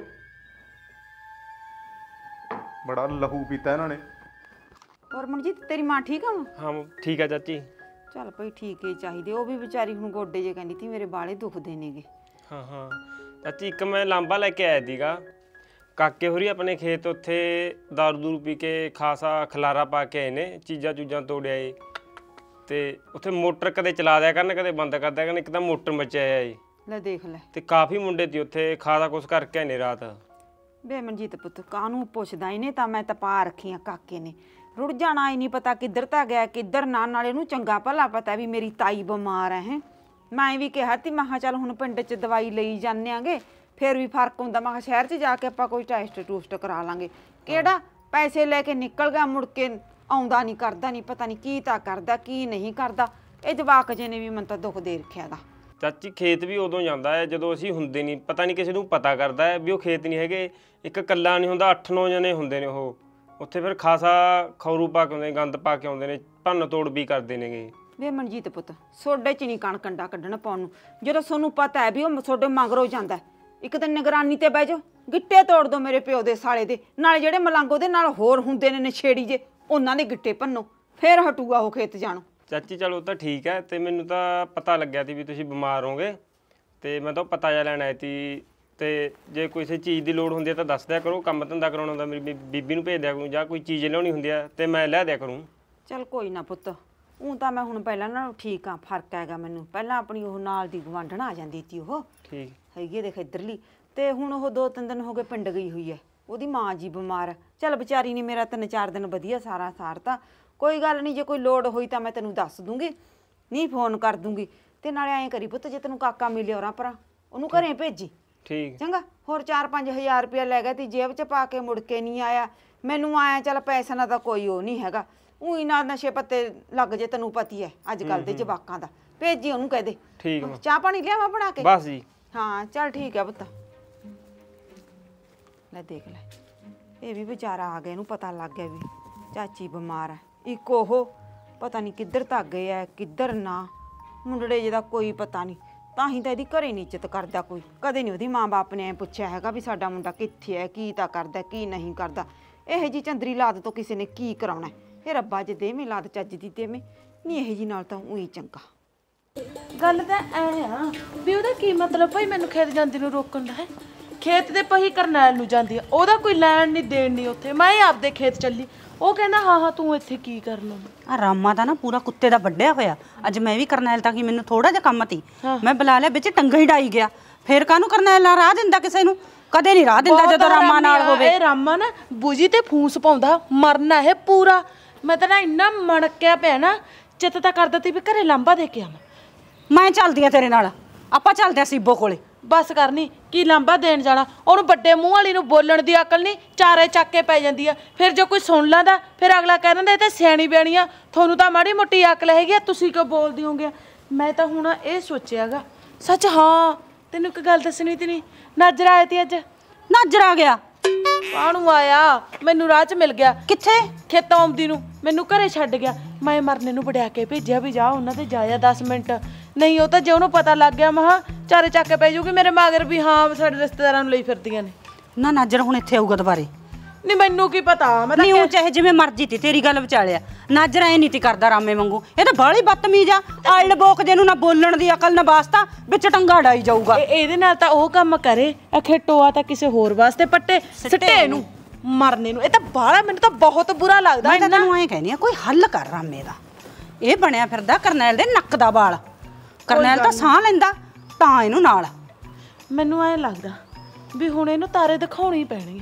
ਬੜਾ ਲਹੂ ਪੀਤਾ ਇਹਨਾਂ ਨੇ ਹੋਰ ਮਨਜੀਤ ਤੇਰੀ ਮਾਂ ਠੀਕ ਆ ਹਾਂ ਠੀਕ ਆ ਚਾਚੀ ਚੱਲ ਭਈ ਠੀਕ ਹੀ ਚਾਹੀਦੇ ਉਹ ਵੀ ਵਿਚਾਰੀ ਹੁਣ ਗੋਡੇ ਜੇ ਕਹਿੰਦੀ ਤੀ ਮੇਰੇ ਬਾਲੇ ਦੁਖਦੇ ਨੇਗੇ ਹਾਂ ਹਾਂ ਚਾਚੀ ਇੱਕ ਮੈਂ ਲਾਂਬਾ ਲੈ ਕੇ ਆਇਆ ਸੀਗਾ ਕਾਕੇ ਹੋਰੀ ਆਪਣੇ ਖੇਤ ਉੱਥੇ ਦਾਰੂ ਦੂਰੂ ਪੀ ਕੇ ਖਾਸਾ ਖਲਾਰਾ ਪਾ ਕੇ ਆਏ ਨੇ ਚੀਜ਼ਾਂ ਚੂਜ਼ਾਂ ਤੋੜਿਆ ਏ ਤੇ ਉੱਥੇ ਮੋਟਰ ਕਦੇ ਚਲਾ ਦਿਆ ਕਰਨ ਕਦੇ ਬੰਦ ਕਰ ਦਿਆ ਕਰਨ ਇੱਕ ਤਾਂ ਮੋਟਰ ਮਚਿਆ ਏ ਲੈ ਦੇਖ ਲੈ ਤੇ ਕਾਫੀ ਮੁੰਡੇ ਸੀ ਉੱਥੇ ਖਾਸਾ ਕੁਛ ਕਰਕੇ ਆਏ ਨੇ ਰਾਤ ਬੇ ਮਨਜੀਤ ਪੁੱਤ ਕਾਹਨੂੰ ਪੁੱਛਦਾ ਇਹਨੇ ਤਾਂ ਮੈਂ ਤਾਂ ਪਾ ਰੱਖੀਆਂ ਕਾਕੇ ਨੇ ਰੁੜ ਜਾਣਾ ਹੀ ਨਹੀਂ ਪਤਾ ਕਿੱਧਰ ਤਾਂ ਗਿਆ ਕਿੱਧਰ ਨਾ ਨਾਲੇ ਨੂੰ ਚੰਗਾ ਭਲਾ ਪਤਾ ਵੀ ਮੇਰੀ ਤਾਈ ਬਿਮਾਰ ਹੈ ਮੈਂ ਵੀ ਕਿਹਾ ਤੀ ਮੈਂ ਕਿਹਾ ਚੱਲ ਹੁਣ ਪਿੰਡ 'ਚ ਦਵਾਈ ਲਈ ਜਾਂਦੇ ਆਂਗੇ ਫਿਰ ਵੀ ਫਰਕ ਹੁੰਦਾ ਮੈਂ ਕਿਹਾ ਸ਼ਹਿਰ 'ਚ ਜਾ ਕੇ ਆਪਾਂ ਕੋਈ ਟੈਸਟ ਟੂਸਟ ਕਰਾ ਲਾਂਗੇ ਕਿਹੜਾ ਪੈਸੇ ਲੈ ਕੇ ਨਿਕਲ ਗਿਆ ਮੁੜ ਕੇ ਆਉਂਦਾ ਨਹੀਂ ਕਰਦਾ ਨਹੀਂ ਪਤਾ ਨਹੀਂ ਕੀ ਤਾਂ ਕਰਦਾ ਕੀ ਨਹੀਂ ਕਰਦਾ ਇਹ ਜਵਾਕ ਜੇ ਨੇ ਵੀ ਮੈਨੂੰ ਤਾਂ ਦੁੱਖ ਦੇ ਰੱਖਿਆਗਾ ਚਾਚੀ ਖੇਤ ਵੀ ਉਦੋਂ ਜਾਂਦਾ ਹੈ ਜਦੋਂ ਅਸੀਂ ਹੁੰਦੇ ਨਹੀਂ ਪਤਾ ਨਹੀਂ ਕਿਸੇ ਨੂੰ ਪਤਾ ਕਰਦਾ ਹੈ ਵੀ ਉਹ ਖੇਤ ਨਹੀਂ ਹੈਗੇ ਇੱਕ ਇਕੱਲਾ ਨਹੀਂ ਹੁੰਦਾ ਅੱਠ ਨੌ ਜਣੇ ਹੁੰਦੇ ਨੇ ਉਹ ਉੱਥੇ ਫਿਰ ਖਾਸਾ ਖੌਰੂ ਪਾ ਕੇ ਆਉਂਦੇ ਗੰਦ ਪਾ ਕੇ ਆਉਂਦੇ ਨੇ ਭੰਨ ਤੋੜ ਵੀ ਕਰਦੇ ਨੇਗੇ ਵੇ ਮਨਜੀਤ ਪੁੱਤ ਸੋਡੇ ਚ ਨਹੀਂ ਕਣ ਕੰਡਾ ਕੱਢਣ ਪਾਉਣ ਨੂੰ ਜਦੋਂ ਤੁਹਾਨੂੰ ਪਤਾ ਹੈ ਵੀ ਉਹ ਸੋਡੇ ਮੰਗਰੋਂ ਜਾਂਦਾ ਇੱਕ ਦਿਨ ਨਿਗਰਾਨੀ ਤੇ ਬਹਿ ਜਾਓ ਗਿੱਟੇ ਤੋੜ ਦੋ ਮੇਰੇ ਪਿਓ ਦੇ ਸਾਲੇ ਦੇ ਨਾਲ ਜਿਹੜੇ ਮਲੰਗ ਉਹਦੇ ਨਾਲ ਹੋਰ ਹੁੰਦੇ ਨੇ ਨਛੇੜੀ ਜੇ ਉਹਨਾਂ ਦੇ ਗਿੱਟੇ ਭੰਨੋ ਫੇਰ ਹਟੂਗਾ ਉਹ ਖੇਤ ਜਾਣੋ। ਚਾਚੀ ਚਲੋ ਤਾਂ ਠੀਕ ਹੈ ਤੇ ਮੈਨੂੰ ਤਾਂ ਪਤਾ ਲੱਗਿਆ ਸੀ ਵੀ ਤੁਸੀਂ ਬਿਮਾਰ ਹੋਗੇ ਤੇ ਮੈਂ ਤਾਂ ਪਤਾ ਜਾ ਲੈਣ ਆਈ ਸੀ ਤੇ ਜੇ ਕਿਸੇ ਚੀਜ਼ ਦੀ ਲੋੜ ਹੁੰਦੀ ਹੈ ਤਾਂ ਦੱਸ ਦਿਆ ਕਰੋ ਕੰਮ ਧੰਦਾ ਕਰਾਉਣਾ ਹੁੰਦਾ ਮੇਰੀ ਬੀਬੀ ਨੂੰ ਭੇਜ ਦਿਆ ਕਰੂੰ ਜਾਂ ਕੋਈ ਚੀਜ਼ ਲਿਆਉਣੀ ਹੁੰਦੀ ਹੈ ਤੇ ਮੈਂ ਲੈ ਦਿਆ ਕਰੂੰ। ਚੱਲ ਕੋਈ ਨਾ ਪੁੱਤ ਉਹ ਤਾਂ ਮੈਂ ਹੁਣ ਪਹਿਲਾਂ ਨਾਲੋਂ ਠੀਕ ਆ ਫਰਕ ਹੈਗਾ ਮੈਨੂੰ ਪਹਿਲਾਂ ਆਪਣੀ ਉਹ ਨਾਲ ਦੀ ਗਵਾਂਢਣ ਆ ਜਾਂਦੀ ਸੀ ਉਹ ਠੀਕ ਹੈਗੀ ਦੇਖ ਇੱਧਰਲੀ ਤੇ ਹੁਣ ਉਹ ਦੋ ਤਿੰਨ ਦਿਨ ਹੋ ਗਏ ਪਿੰਡ ਗਈ ਹੋਈ ਹੈ ਉਹਦੀ ਮਾਂ ਜੀ ਬਿਮਾਰ ਚੱਲ ਵਿਚਾਰੀ ਨੇ ਮੇਰਾ ਤਿੰਨ ਚਾਰ ਦਿਨ ਵਧੀਆ ਸਾਰਾ ਸਾਰਤਾ ਕੋਈ ਗੱਲ ਨਹੀਂ ਜੇ ਕੋਈ ਲੋੜ ਹੋਈ ਤਾਂ ਮੈਂ ਤੈਨੂੰ ਦੱਸ ਦੂੰਗੀ ਨਹੀਂ ਫੋਨ ਕਰ ਦੂੰਗੀ ਤੇ ਨਾਲੇ ਐਂ ਕਰੀ ਪੁੱਤ ਜੇ ਤੈਨੂੰ ਕਾਕਾ ਮਿਲਿਆ ਹੋਰਾਂ ਪਰਾਂ ਉਹਨੂੰ ਘਰੇ ਭੇਜੀ ਠੀਕ ਚੰਗਾ ਹੋਰ ਚਾਰ ਪੰਜ ਹਜ਼ਾਰ ਰੁਪਇਆ ਲੈ ਗਿਆ ਤੀ ਜੇਬ 'ਚ ਪਾ ਕੇ ਮੁੜ ਕੇ ਨਹੀਂ ਆਇਆ ਮੈਨੂੰ ਆਇਆ ਚੱਲ ਪੈਸੇ ਨਾਲ ਤਾਂ ਕੋਈ ਉਹ ਨਹੀਂ ਹੈਗਾ ਉਹੀ ਨਾ ਨਸ਼ੇ ਪੱਤੇ ਲੱਗ ਜੇ ਤੈਨੂੰ ਪਤੀ ਹੈ ਅੱਜ ਕੱਲ ਦੇ ਜਵਾਕਾਂ ਦਾ ਭੇਜੀ ਉਹਨੂੰ ਕਹਿ ਦੇ ਠੀਕ ਚਾਹ ਪਾਣੀ ਲਿਆਵਾਂ ਬਣਾ ਕੇ ਬਸ ਜੀ ਹਾਂ ਚੱਲ ਠੀਕ ਹੈ ਪੁੱਤ ਲੈ ਦੇਖ ਲੈ ਇਹ ਵੀ ਵਿਚਾਰਾ ਆ ਗਿਆ ਇਹਨੂੰ ਪਤਾ ਲੱਗ ਗਿਆ ਵੀ ਚਾਚੀ ਬਿਮਾਰ ਹੈ ਇੱਕ ਉਹ ਪਤਾ ਨਹੀਂ ਕਿੱਧਰ ਤੱਕ ਗਏ ਆ ਕਿੱਧਰ ਨਾ ਮੁੰਡੜੇ ਜਿਹਦਾ ਕੋਈ ਪਤਾ ਨਹੀਂ ਤਾਂ ਹੀ ਤਾਂ ਇਹਦੀ ਘਰੇ ਨਹੀਂ ਇੱਜ਼ਤ ਕਰਦਾ ਕੋਈ ਕਦੇ ਨਹੀਂ ਉਹਦੀ ਮਾਂ ਬਾਪ ਨੇ ਐ ਪੁੱਛਿਆ ਹੈਗਾ ਵੀ ਸਾਡਾ ਮੁੰਡਾ ਕਿੱਥੇ ਹੈ ਕੀ ਤਾਂ ਕਰਦਾ ਕੀ ਨਹੀਂ ਕਰਦਾ ਇਹ ਜੀ ਚੰਦਰੀ ਲਾਦ ਤੋਂ ਕਿਸੇ ਨੇ ਕੀ ਕਰਾਉਣਾ ਇਹ ਰੱਬਾ ਜੇ ਦੇਵੇਂ ਲਾਦ ਚੱਜ ਦੀ ਦੇਵੇਂ ਨਹੀਂ ਇਹ ਜੀ ਨਾਲ ਤਾਂ ਉਹੀ ਚੰਗਾ ਗੱਲ ਤਾਂ ਐ ਆ ਵੀ ਉਹਦਾ ਕੀ ਮਤਲਬ ਭਾਈ ਮੈਨੂੰ ਖੇਤ ਜਾਂਦੀ ਨੂੰ ਰੋਕਣ ਦਾ ਹੈ ਖੇਤ ਦੇ ਪਹੀ ਕਰਨੈਲ ਨੂੰ ਜਾਂਦੀ ਆ ਉਹਦਾ ਕੋਈ ਲੈਣ ਨਹੀਂ ਦੇਣ ਨਹੀਂ ਉੱਥੇ ਮੈਂ ਆਪਦੇ ਖੇਤ ਚੱਲੀ ਉਹ ਕਹਿੰਦਾ ਹਾਂ ਹਾਂ ਤੂੰ ਇੱਥੇ ਕੀ ਕਰਨਾ ਆ ਰਾਮਾ ਤਾਂ ਨਾ ਪੂਰਾ ਕੁੱਤੇ ਦਾ ਵੱਡਿਆ ਹੋਇਆ ਅੱਜ ਮੈਂ ਵੀ ਕਰਨੈਲ ਤਾਂ ਕਿ ਮੈਨੂੰ ਥੋੜਾ ਜਿਹਾ ਕੰਮ ਤੀ ਮੈਂ ਬੁਲਾ ਲਿਆ ਵਿੱਚ ਟੰਗਾ ਹੀ ਡਾਈ ਗਿਆ ਫੇਰ ਕਾਹਨੂੰ ਕਰਨੈਲ ਨਾਲ ਰਾਹ ਦਿੰਦਾ ਕਿਸੇ ਨੂੰ ਕਦੇ ਨਹੀਂ ਰਾਹ ਦਿੰਦਾ ਜਦੋਂ ਰਾਮਾ ਨਾਲ ਹੋਵੇ ਇਹ ਰਾਮਾ ਨਾ ਬੂਜੀ ਤੇ ਫੂਸ ਪਾਉਂਦਾ ਮਰਨਾ ਇਹ ਪੂਰਾ ਮੈਂ ਤਾਂ ਨਾ ਇੰਨਾ ਮਣਕਿਆ ਪਿਆ ਨਾ ਚਿੱਤ ਤਾਂ ਕਰਦਾ ਤੀ ਵੀ ਘਰੇ ਲਾਂਬਾ ਦੇ ਕੇ ਆਵਾਂ ਮੈਂ ਚੱਲਦੀ ਆ ਤੇਰੇ ਨਾਲ ਆਪਾਂ ਚੱਲਦੇ ਆ ਸੀਬੋ ਕੋਲੇ ਬਸ ਕਰਨੀ ਕੀ ਲਾਂਬਾ ਦੇਣ ਜਾਣਾ ਉਹਨੂੰ ਵੱਡੇ ਮੂੰਹ ਵਾਲੀ ਨੂੰ ਬੋਲਣ ਦੀ ਅਕਲ ਨਹੀਂ ਚਾਰੇ ਚੱਕ ਕੇ ਪੈ ਜਾਂਦੀ ਆ ਫਿਰ ਜੇ ਕੋਈ ਸੁਣ ਲੈਂਦਾ ਫਿਰ ਅਗਲਾ ਕਹਿ ਦਿੰਦਾ ਇਹ ਤਾਂ ਸਿਆਣੀ ਬਿਆਣੀ ਆ ਤੁਹਾਨੂੰ ਤਾਂ ਮਾੜੀ ਮੋਟੀ ਅਕਲ ਹੈਗੀ ਆ ਤੁਸੀਂ ਕਿਉਂ ਬੋਲਦੀ ਹੋਗੇ ਮੈਂ ਤਾਂ ਹੁਣ ਇਹ ਸੋਚਿਆਗਾ ਸੱਚ ਹਾਂ ਤੈਨੂੰ ਇੱਕ ਗੱਲ ਦੱਸਣੀ ਤੀ ਨਹੀਂ ਨਜ਼ਰ ਆਏ ਤੀ ਅੱਜ ਨਜ਼ਰ ਆ ਗਿਆ ਕਾਹਨੂੰ ਆਇਆ ਮੈਨੂੰ ਰਾਹ 'ਚ ਮਿਲ ਗਿਆ ਕਿੱਥੇ ਖੇਤੋਂ ਆਉਂਦੀ ਨੂੰ ਮੈਨੂੰ ਘਰੇ ਛੱਡ ਗਿਆ ਮੈਂ ਮਰਨੇ ਨੂੰ ਵੜਿਆ ਕੇ ਭੇਜਿਆ ਵੀ ਜਾ ਉਹਨਾਂ ਤੇ ਜਾਇਆ ਦਸ ਮਿੰਟ ਨਹੀਂ ਉਹ ਤਾਂ ਜੇ ਉਹਨੂੰ ਪਤਾ ਲੱਗ ਗਿਆ ਮਹਾ ਚਾਰੇ ਚੱਕ ਕੇ ਪੈ ਜੂਗੀ ਮੇਰੇ ਮਗਰ ਵੀ ਹਾਂ ਸਾਡੇ ਰਿਸ਼ਤੇਦਾਰਾਂ ਨੂੰ ਲਈ ਫਿਰਦੀਆਂ ਨੇ ਨਾ ਨਜ਼ਰ ਹੁਣ ਇੱਥੇ ਆਊਗਾ ਦੁਬਾਰੇ ਨਹੀਂ ਮੈਨੂੰ ਕੀ ਪਤਾ ਮੈਂ ਤਾਂ ਨਹੀਂ ਉਹ ਚਾਹੇ ਜਿਵੇਂ ਮਰਜ਼ੀ ਤੀ ਤੇਰੀ ਗੱਲ ਵਿਚਾਲਿਆ ਨਜ਼ਰ ਐ ਨਹੀਂ ਤੀ ਕਰਦਾ ਰਾਮੇ ਵਾਂਗੂ ਇਹ ਤਾਂ ਬਾਹਲੀ ਬਦਤਮੀਜ਼ ਆ ਆਲਡ ਬੋਕ ਜਿਹਨੂੰ ਨਾ ਬੋਲਣ ਦੀ ਅਕਲ ਨਾ ਵਾਸਤਾ ਵਿੱਚ ਟੰਗਾ ਡਾਈ ਜਾਊਗਾ ਇਹਦੇ ਨਾਲ ਤਾਂ ਉਹ ਕੰਮ ਕਰੇ ਅਖੇ ਟੋਆ ਤਾਂ ਕਿਸੇ ਹੋਰ ਵਾਸਤੇ ਪੱਟੇ ਸਿੱਟੇ ਨੂੰ ਮਰਨੇ ਨੂੰ ਇਹ ਤਾਂ ਬਾਹਲਾ ਮੈਨੂੰ ਤਾਂ ਬਹੁਤ ਬੁਰਾ ਲੱਗਦਾ ਮੈਂ ਤਾਂ ਤੈਨੂੰ ਐਂ ਕਹਿੰਦੀ ਆ ਕੋਈ ਹੱਲ ਕਰ ਰਾਮੇ ਦਾ ਇਹ ਬਣਿਆ ਫਿਰਦਾ ਕਰਨੈਲ ਦੇ ਨੱਕ ਦਾ ਵਾਲ ਕਰਨੈਲ ਤਾਂ ਸਾਹ ਲੈਂਦਾ ਤਾਂ ਇਹਨੂੰ ਨਾਲ ਮੈਨੂੰ ਐਂ ਲੱਗਦਾ ਵੀ ਹੁਣ ਇਹਨੂੰ ਤਾਰੇ ਦਿਖਾਉਣੇ ਪੈਣਗੇ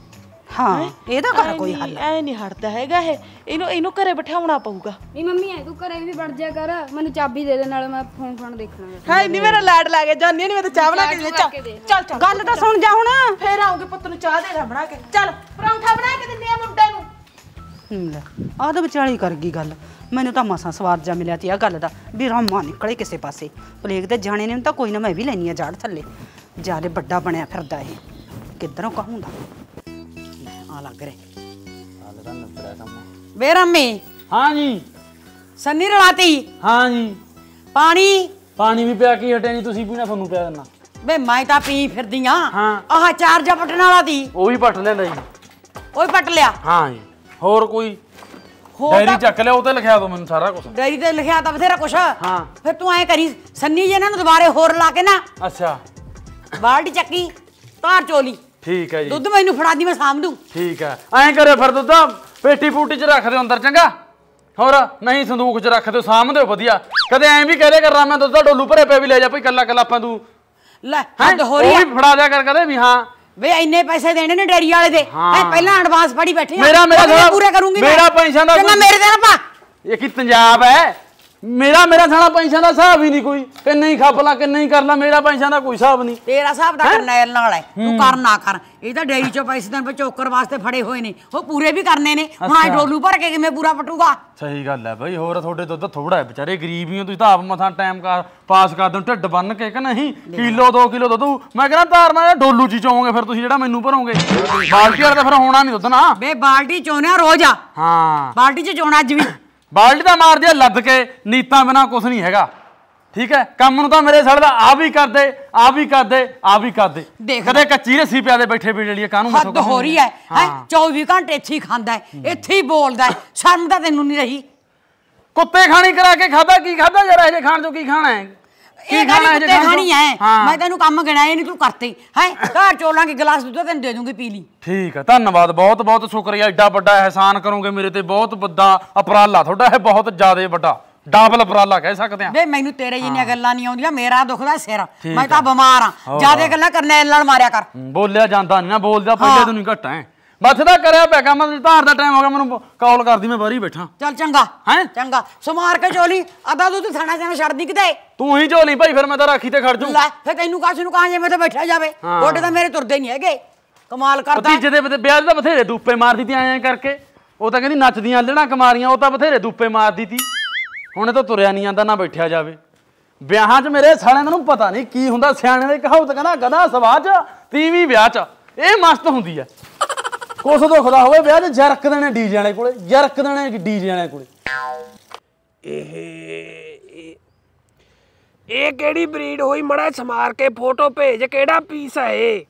ਹਾਂ ਇਹਦਾ ਕਰ ਕੋਈ ਹੱਲ ਐ ਨਹੀਂ ਹਟਦਾ ਹੈਗਾ ਇਹ ਇਹਨੂੰ ਇਹਨੂੰ ਘਰੇ ਬਿਠਾਉਣਾ ਪਊਗਾ ਨਹੀਂ ਮੰਮੀ ਐ ਤੂੰ ਘਰੇ ਵੀ ਵੜ ਜਾ ਕਰ ਮੈਨੂੰ ਚਾਬੀ ਦੇ ਦੇ ਨਾਲ ਮੈਂ ਫੋਨ ਫੋਨ ਦੇਖਣਾ ਹਾਏ ਨਹੀਂ ਮੇਰਾ ਲਾਡ ਲਾ ਗਿਆ ਜਾਨੀ ਨਹੀਂ ਮੈਂ ਤਾਂ ਚਾਹ ਬਣਾ ਕੇ ਦੇ ਚੱਲ ਚੱਲ ਗੱਲ ਤਾਂ ਸੁਣ ਜਾ ਹੁਣ ਫੇਰ ਆਉਂਗੇ ਪੁੱਤ ਨੂੰ ਚਾਹ ਦੇ ਦੇ ਬਣਾ ਕੇ ਚੱਲ ਪਰੌਂਠਾ ਬਣਾ ਕੇ ਦਿੰਨੀ ਆ ਮੁੰਡੇ ਨੂੰ ਲੈ ਆਹ ਤਾਂ ਵਿਚਾਲੀ ਕਰ ਗਈ ਗੱਲ ਮੈਨੂੰ ਤਾਂ ਮਸਾਂ ਸਵਾਦ ਜਾ ਮਿਲਿਆ ਤੀ ਆ ਗੱਲ ਦਾ ਵੀ ਰਾਮਾ ਨਿਕਲੇ ਕਿਸੇ ਪਾਸੇ ਪਲੇਗ ਦੇ ਜਾਣੇ ਨੇ ਤਾਂ ਕੋਈ ਨਾ ਮੈਂ ਵੀ ਲੈਣੀ ਆ ਜਾੜ ਥੱਲੇ ਜਿਆਦੇ ਵੱਡਾ ਬਣਿਆ ਫਿਰਦਾ ਇਹ ਕਿੱਧਰੋਂ ਕਹੂੰਦਾ ਆ ਲੱਗ ਰਿਹਾ ਹਾਲੇ ਤਾਂ ਨੱਪੜਾ ਕੰਮ ਬੇਰਮੀ ਹਾਂ ਜੀ ਸੰਨੀ ਰਲਾਤੀ ਹਾਂ ਜੀ ਪਾਣੀ ਪਾਣੀ ਵੀ ਪਿਆ ਕੀ ਹਟਿਆ ਨਹੀਂ ਤੁਸੀਂ ਪੀਣਾ ਤੁਹਾਨੂੰ ਪਿਆ ਦੇਣਾ ਵੇ ਮੈਂ ਤਾਂ ਪੀ ਫਿਰਦੀ ਆ ਹਾਂ ਆਹ ਚਾਰ ਜਾ ਪਟਣ ਵਾਲਾ ਦੀ ਉਹ ਵੀ ਪੱਟ ਲੈਂਦਾ ਜੀ ਉਹ ਵੀ ਪੱਟ ਲਿਆ ਹਾਂ ਜੀ ਹੋਰ ਕੋਈ ਡਾਇਰੀ ਚੱਕ ਲਿਆ ਉਹ ਤੇ ਲਿਖਿਆ ਦੋ ਮੈਨੂੰ ਸਾਰਾ ਕੁਝ ਡਾਇਰੀ ਤੇ ਲਿਖਿਆ ਤਾਂ ਬਥੇਰਾ ਕੁਛ ਹਾਂ ਫਿਰ ਤੂੰ ਐ ਕਰੀ ਸੰਨੀ ਜੀ ਇਹਨਾਂ ਨੂੰ ਦੁਬਾਰੇ ਹੋਰ ਲਾ ਕੇ ਨਾ ਅੱਛਾ ਬਾਲਟੀ ਚੱਕੀ ਧਾਰ ਚੋਲੀ ਠੀਕ ਹੈ ਜੀ ਦੁੱਧ ਮੈਨੂੰ ਫੜਾ ਦੀ ਮੈਂ ਸਾਂਭ ਦੂੰ ਠੀਕ ਹੈ ਐਂ ਕਰਿਓ ਫਿਰ ਦੁੱਧ ਪੇਟੀ ਪੂਟੀ ਚ ਰੱਖ ਦਿਓ ਅੰਦਰ ਚੰਗਾ ਹੋਰ ਨਹੀਂ ਸੰਦੂਕ ਚ ਰੱਖ ਦਿਓ ਸਾਂਭ ਦਿਓ ਵਧੀਆ ਕਦੇ ਐਂ ਵੀ ਕਹਦੇ ਕਰ ਮੈਂ ਦੁੱਧ ਦਾ ਡੋਲੂ ਭਰੇ ਪਏ ਵੀ ਲੈ ਜਾ ਭਈ ਕੱਲਾ ਕੱਲਾ ਆਪਾਂ ਤੂੰ ਲੈ ਹੱਦ ਹੋ ਰਹੀ ਉਹ ਵੀ ਫੜਾ ਦਿਆ ਕਰ ਕਦੇ ਵੀ ਹਾਂ ਵੇ ਇੰਨੇ ਪੈਸੇ ਦੇਣੇ ਨੇ ਡੇਰੀ ਵਾਲੇ ਦੇ ਐ ਪਹਿਲਾਂ ਐਡਵਾਂਸ ਫੜੀ ਬੈਠੀ ਆ ਮੇਰਾ ਮੇਰਾ ਪੂਰੇ ਕਰੂੰਗੀ ਮੇਰਾ ਪੈਸਾ ਦਾ ਚੰਗਾ ਮੇਰੇ ਤੇ ਨਾ ਪਾ ਇਹ ਕੀ ਪੰਜਾਬ ਹੈ ਮੇਰਾ ਮੇਰਾ ਸਾਲਾ ਪੈਸਾ ਦਾ ਹਿਸਾਬ ਹੀ ਨਹੀਂ ਕੋਈ ਕਿ ਨਹੀਂ ਖੱਪਲਾ ਕਿ ਨਹੀਂ ਕਰਲਾ ਮੇਰਾ ਪੈਸਾ ਦਾ ਕੋਈ ਹਿਸਾਬ ਨਹੀਂ ਤੇਰਾ ਹਿਸਾਬ ਦਾ ਕਰਨੈਲ ਨਾਲ ਹੈ ਤੂੰ ਕਰ ਨਾ ਕਰ ਇਹ ਤਾਂ ਡੇਰੀ ਚੋਂ ਪੈਸੇ ਦੇਣ ਚੋਕਰ ਵਾਸਤੇ ਫੜੇ ਹੋਏ ਨੇ ਉਹ ਪੂਰੇ ਵੀ ਕਰਨੇ ਨੇ ਹੁਣ ਆ ਡੋਲੂ ਭਰ ਕੇ ਕਿਵੇਂ ਪੂਰਾ ਪਟੂਗਾ ਸਹੀ ਗੱਲ ਹੈ ਬਈ ਹੋਰ ਤੁਹਾਡੇ ਦੁੱਧ ਥੋੜਾ ਹੈ ਵਿਚਾਰੇ ਗਰੀਬ ਹੀ ਹੋ ਤੁਸੀਂ ਤਾਂ ਆਪ ਮਥਾਂ ਟਾਈਮ ਪਾਸ ਕਰ ਦਿਓ ਢਿੱਡ ਬੰਨ ਕੇ ਕਿ ਨਹੀਂ ਕਿਲੋ ਦੋ ਕਿਲੋ ਦੁੱਧ ਮੈਂ ਕਹਿੰਦਾ ਧਾਰ ਮੈਂ ਡੋਲੂ ਚ ਚੋਵੋਗੇ ਫਿਰ ਤੁਸੀਂ ਜਿਹੜਾ ਮੈਨੂੰ ਭਰੋਗੇ ਬਾਲਟੀ ਵਾਲਾ ਤਾਂ ਫਿਰ ਹੋਣਾ ਨਹੀਂ ਦੁੱਧ ਨਾ ਬੇ ਬਾਲਟੀ ਚੋਣਿਆ ਰੋਜ਼ ਆ ਹਾਂ ਬਾਲਟੀ ਚ ਚੋਣਾ ਅੱਜ ਵੀ ਬਾਲਟੀ ਤਾਂ ਮਾਰਦੀ ਆ ਲੱਦ ਕੇ, ਨੀਤਾਂ ਬਿਨਾ ਕੁਛ ਨਹੀਂ ਹੈਗਾ। ਠੀਕ ਹੈ, ਕੰਮ ਨੂੰ ਤਾਂ ਮੇਰੇ ਸਾਲੇ ਦਾ ਆ ਵੀ ਕਰਦੇ, ਆ ਵੀ ਕਰਦੇ, ਆ ਵੀ ਕਰਦੇ। ਕਦੇ ਕੱਚੀ ਰੱਸੀ ਪਿਆ ਦੇ ਬੈਠੇ ਬਿਜਲੀ ਕਾਹਨੂੰ ਹੱਦ ਹੋ ਰਹੀ ਹੈ ਹੈ ਚੌਵੀ ਘੰਟੇ ਇੱਥੇ ਹੀ ਖਾਂਦਾ ਹੈ, ਇੱਥੇ ਹੀ ਬੋਲਦਾ ਹੈ। ਸ਼ਰਮ ਤਾਂ ਤੈਨੂੰ ਨਹੀਂ ਰਹੀ। ਕੁੱਤੇ ਖਾਣੀ ਕਰਾ ਕੇ ਖਾਦਾ ਕੀ ਖਾਦਾ ਯਾਰ, ਇਹ ਖਾਣ ਜੋ ਕੀ ਖਾਣਾ ਹੈ? ਕੀ ਖਾਣਾ ਕੁੱਤੇ ਖਾਣੀ ਹੈ? ਮੈਂ ਤੈਨੂੰ ਕੰਮ ਗਿਣਾਏ ਨਹੀਂ, ਤੂੰ ਕਰਤੇ ਹੈ। ਘਰ ਚੋਲਾਂਗੇ ਗਲਾਸ ਦੁੱਧ ਤੈਨੂੰ ਦੇ ਦੂੰਗੀ, ਪੀ ਲਈ। ਠੀਕ ਹੈ, ਧੰਨਵਾਦ, ਬਹੁਤ ਬਹੁਤ ਸ਼ੁਕਰੀਆ। ਐਡਾ ਵੱਡਾ ਅਹਿਸਾਨ ਕਰੋਗੇ ਮੇਰੇ ਤੇ, ਬਹੁਤ ਵੱਡਾ ਉਪਰਾਲਾ ਤੁਹਾਡਾ ਇਹ, ਬਹੁਤ ਜ਼ਿਆਦਾ ਵੱਡਾ ਡਬਲ ਉਪਰਾਲਾ ਕਹਿ ਸਕਦੇ ਆ। ਵੇ ਮੈਨੂੰ ਤੇਰੇ ਜਿਹੀਆਂ ਗੱਲਾਂ ਨਹੀਂ ਆਉਂਦੀਆਂ, ਮੇਰਾ ਦੁਖਦਾ ਸਿਰ, ਮੈਂ ਤਾਂ ਬਿਮਾਰ ਆ। ਜਿਆਦੇ ਗੱਲਾਂ ਕਰਨੇ ਨਾਲ ਮਾਰਿਆ ਕਰ। ਬੋਲਿਆ ਜਾਂਦਾ ਨਹੀਂ ਨਾ, ਬੋਲਦਾ ਪਹਿਲੇ ਤੂੰ ਨਹੀਂ ਘੱਟ ਹੈ। ਬੱਥ ਦਾ ਕਰਿਆ ਪਿਆ ਕੰਮ, ਧਾਰ ਦਾ ਟਾਈਮ ਹੋ ਗਿਆ, ਮੈਨੂੰ ਕਾਲ ਕਰਦੀ, ਮੈਂ ਬਾਹਰ ਹੀ ਬੈਠਾ। ਚੱਲ ਚੰਗਾ ਹੈ ਚੰਗਾ, ਸਮਾਰ ਕੇ ਚੋਲੀ ਅੱਧਾ ਦੁੱਧ ਥਾਣਾ ਜਾਣਾ ਛੱਡਦੀ ਕਿਤੇ। ਤੂੰ ਹੀ ਝੋਲੀ ਭਾਈ, ਫਿਰ ਮੈਂ ਤਾਂ ਰਾਖੀ ਤੇ ਖੜ ਜੂ। ਲੈ ਫਿਰ ਤੈਨੂੰ ਕਾਸ਼ ਨੂੰ ਕਹਾਂ ਜੇ ਮੈਂ ਤਾਂ ਬੈਠਾ ਜਾਵੇ, ਗੋਡੇ ਤਾਂ ਮੇਰੇ ਤੁਰਦੇ ਨਹੀਂ ਹੈਗੇ। ਕਮਾਲ ਕਰਦਾ। ਭਤੀਜੇ ਦੇ ਵਿਆਹ ਤਾਂ ਬਥੇਰੇ ਦੂਪੇ ਮਾਰਦੀ ਤੀ ਐਂ ਕਰਕੇ, ਉਹ ਤਾਂ ਕਹਿੰਦੀ ਨੱਚਦੀਆਂ ਲੈਣਾ ਕਮਾਰੀਆਂ, ਉਹ ਤਾਂ ਬਥੇਰੇ ਦੂਪੇ ਮਾਰਦੀ ਤੀ। ਹੁਣ ਇਹ ਤਾਂ ਤੁਰਿਆ ਨਹੀਂ ਜਾਂਦਾ, ਨਾ ਬੈਠਿਆ ਜਾਵੇ। ਵਿਆਹਾਂ 'ਚ ਮੇਰੇ ਸਾਲਿਆਂ ਨੂੰ ਪਤਾ ਨਹੀਂ ਕੀ ਹੁੰਦਾ, ਸਿਆਣੇ ਦੀ ਕਹਾਵਤ ਕਹਿੰਦਾ ਗਧਾ ਸਵਾਹ 'ਚ ਤੀਵੀਂ ਵਿਆਹ 'ਚ, ਇਹ ਮਸਤ ਹੁੰਦੀ ਆ। ਕੁਛ ਦੁਖਦਾ ਹੋਵੇ ਵਿਆਹ 'ਚ ਜਰਕ ਦੇਣੇ ਡੀਜੇ ਵਾਲੇ ਕੋਲੇ, ਜਰਕ ਦੇਣੇ ਡੀਜੇ ਵਾਲੇ ਕੋਲੇ। ਇਹ ਇਹ ਕਿਹੜੀ ਬਰੀਡ ਹੋਈ? ਮੜਾ ਸਮਾਰ ਕੇ ਫੋਟੋ ਭੇਜ, ਕਿਹੜਾ ਪੀਸ ਹੈ ਇਹ?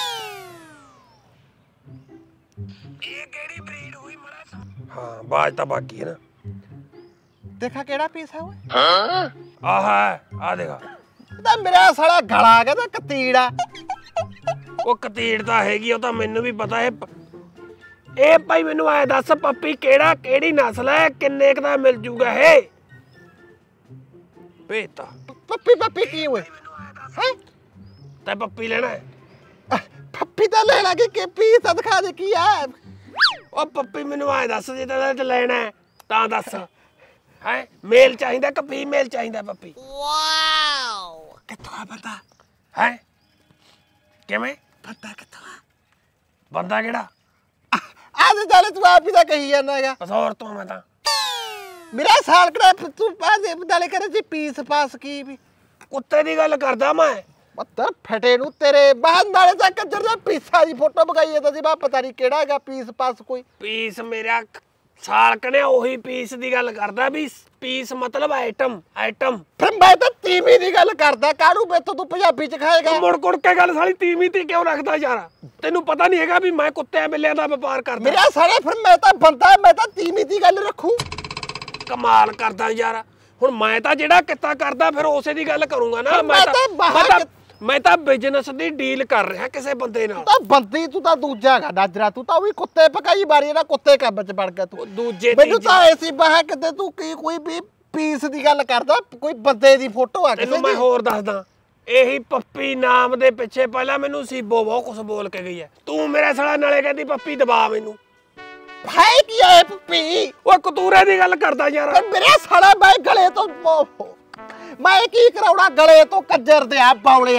ਇਹ ਕਿਹੜੀ ਬਰੀਡ ਹੋਈ? ਮੜਾ ਹਾਂ, ਬਾਜ ਤਾਂ ਬਾਕੀ ਹੈ ਨਾ। ਦੇਖਾ ਕਿਹੜਾ ਪੀਸ ਹੈ ਓਏ? ਹਾਂ ਆਹ ਆ ਦੇਖਾ, ਤਾਂ ਮੇਰਾ ਸਾਲਾ ਗਲਾ ਗਿਆ ਤਾਂ ਕਤੀੜ ਆ। ਉਹ ਕਤੀੜ ਤਾਂ ਹੈਗੀ, ਉਹ ਤਾਂ ਮੈਨੂੰ ਵੀ ਪਤਾ ਹੈ। ਇਹ ਭਾਈ ਮੈਨੂੰ ਐ ਦੱਸ, ਪੱਪੀ ਕਿਹੜਾ ਕਿਹੜੀ ਨਸਲ ਹੈ, ਕਿੰਨੇ ਕ ਦਾ ਮਿਲ ਜੂਗਾ ਇਹ? ਭੇਜਤਾ ਪੱਪੀ ਪੱਪੀ ਕੀ ਓਏ? ਹੈ ਤੈ ਪੱਪੀ ਲੈਣਾ ਹੈ? ਪੱਪੀ ਤਾਂ ਲੈ ਲਾਂਗੇ ਕਿ ਪੀਸ ਦਿਖਾ ਦੇ ਕੀ ਆ। ਉਹ ਪੱਪੀ ਮੈਨੂੰ ਐ ਦੱਸ, ਜੇ ਤੇ ਲੈਣਾ ਹੈ ਤਾਂ ਦੱਸ। ਹੈ ਮੇਲ ਚਾਹੀਦਾ ਕਿ ਫੀਮੇਲ ਚਾਹੀਦਾ ਪੱਪੀ? ਵਾਓ, ਕਿੱਥੋਂ ਆ ਪਤਾ ਹੈ? ਕਿਵੇਂ ਪਤਾ ਕਿੱਥੋਂ ਆ? ਬੰਦਾ ਕਿਹੜਾ? ਆਦੇ ਜਾਲੇ ਤੂੰ ਆਪ ਹੀ ਤਾਂ ਕਹੀ ਜਾਂਦਾ ਹੈਗਾ। ਪਸੌਰ ਤੋਂ ਮੈਂ ਤਾਂ ਮੇਰਾ ਸਾਲ ਕਿਹੜਾ ਤੂੰ ਪਾਦੇ ਬਦਾਲੇ ਕਰੇ ਸੀ ਪੀਸ ਪਾਸ ਕੀ ਵੀ? ਕੁੱਤੇ ਦੀ ਗੱਲ ਕਰਦਾ ਮੈਂ। ਮੱਤਰ ਫਟੇ ਨੂੰ ਤੇਰੇ ਬਾਹਰ ਨਾਲੇ ਤਾਂ ਕੰਜਰ ਦਾ ਪੀਸਾ ਦੀ ਫੋਟੋ ਬਗਾਈ ਜਾਂਦਾ ਸੀ, ਬਾ ਪਤਾ ਨਹੀਂ ਕਿਹੜਾ ਹੈਗਾ ਪੀਸ ਪਾਸ ਕੋਈ। ਪੀਸ ਮੇਰਾ ਸਾਲ ਕਨੇ ਉਹੀ ਪੀਸ ਦੀ ਗੱਲ ਕਰਦਾ ਵੀ ਪੀਸ ਮਤਲਬ ਆਈਟਮ ਆਈਟਮ। ਫਿਰ ਮੈਂ ਤਾਂ ਤੀਵੀਂ ਦੀ ਗੱਲ ਕਰਦਾ, ਕਾਹਨੂੰ ਮੈਥੋਂ ਤੂੰ ਪੰਜਾਬੀ ਚ ਖਾਏਗਾ? ਮੁੜ ਕੁੜ ਕੇ ਗੱਲ ਸਾਲੀ ਤੀਵੀਂ ਤੇ ਕਿਉਂ ਰੱਖਦਾ ਯਾਰ? ਤੈਨੂੰ ਪਤਾ ਨਹੀਂ ਹੈਗਾ ਵੀ ਮੈਂ ਕੁੱਤਿਆਂ ਬਿੱਲਿਆਂ ਦਾ ਵਪਾਰ ਕਰਦਾ? ਮੇਰਾ ਸਾਲੇ ਫਿਰ ਮੈਂ ਤਾਂ ਬੰਦਾ, ਮੈਂ ਤਾਂ ਤੀਵੀਂ ਦੀ ਗੱਲ ਰੱਖੂ। ਕਮਾਲ ਕਰਦਾ ਯਾਰ। ਹੁਣ ਮੈਂ ਤਾਂ ਜਿਹੜਾ ਕਿੱਤਾ ਕਰਦਾ ਫਿਰ ਉਸੇ ਦੀ ਗੱਲ ਕਰੂੰਗਾ ਨਾ। ਮੈਂ ਤਾਂ ਬਾਹਰ ਮੈਂ ਤਾਂ ਬਿਜ਼ਨਸ ਦੀ ਡੀਲ ਕਰ ਰਿਹਾ ਕਿਸੇ ਬੰਦੇ ਨਾਲ। ਤਾਂ ਬੰਦੀ ਤੂੰ ਤਾਂ ਦੂਜਾ ਹੈਗਾ ਨਾਜਰਾ, ਤੂੰ ਤਾਂ ਵੀ ਕੁੱਤੇ ਪਕਾਈ ਬਾਰੀ ਨਾ, ਕੁੱਤੇ ਕੰਮ ਚ ਵੜ ਗਿਆ ਤੂੰ। ਦੂਜੇ ਮੈਨੂੰ ਤਾਂ ਐਸੀ ਬਾਹ ਕਿਤੇ ਤੂੰ ਕੀ ਕੋਈ ਵੀ ਪੀਸ ਦੀ ਗੱਲ ਕਰਦਾ, ਕੋਈ ਬੰਦੇ ਦੀ ਫੋਟੋ ਆ ਕਿਸੇ ਦੀ। ਤੈਨੂੰ ਮੈਂ ਹੋਰ ਦੱਸਦਾ, ਇਹੀ ਪੱਪੀ ਨਾਮ ਦੇ ਪਿੱਛੇ ਪਹਿਲਾਂ ਮੈਨੂੰ ਸੀਬੋ ਬਹੁਤ ਕੁਝ ਬੋਲ ਕੇ ਗਈ ਹੈ। ਤੂੰ ਮੇਰੇ ਸਾਲਾ ਨਾਲੇ ਕਹਿੰਦੀ ਪੱਪੀ ਦਬਾ ਮੈਨੂੰ। ਹੈ ਕੀ ਹੈ ਪੱਪੀ? ਉਹ ਕਤੂਰੇ ਦੀ ਗੱਲ ਕਰਦਾ ਯਾਰ। ਮੇਰੇ ਸਾਲਾ ਮੈਂ ਗਲੇ ਤੋਂ ਮੈਂ ਕੀ ਕਰਾਉਣਾ ਗਲੇ ਤੋਂ, ਕੰਜਰ ਦੇ ਆ ਬੌਲਿਆ।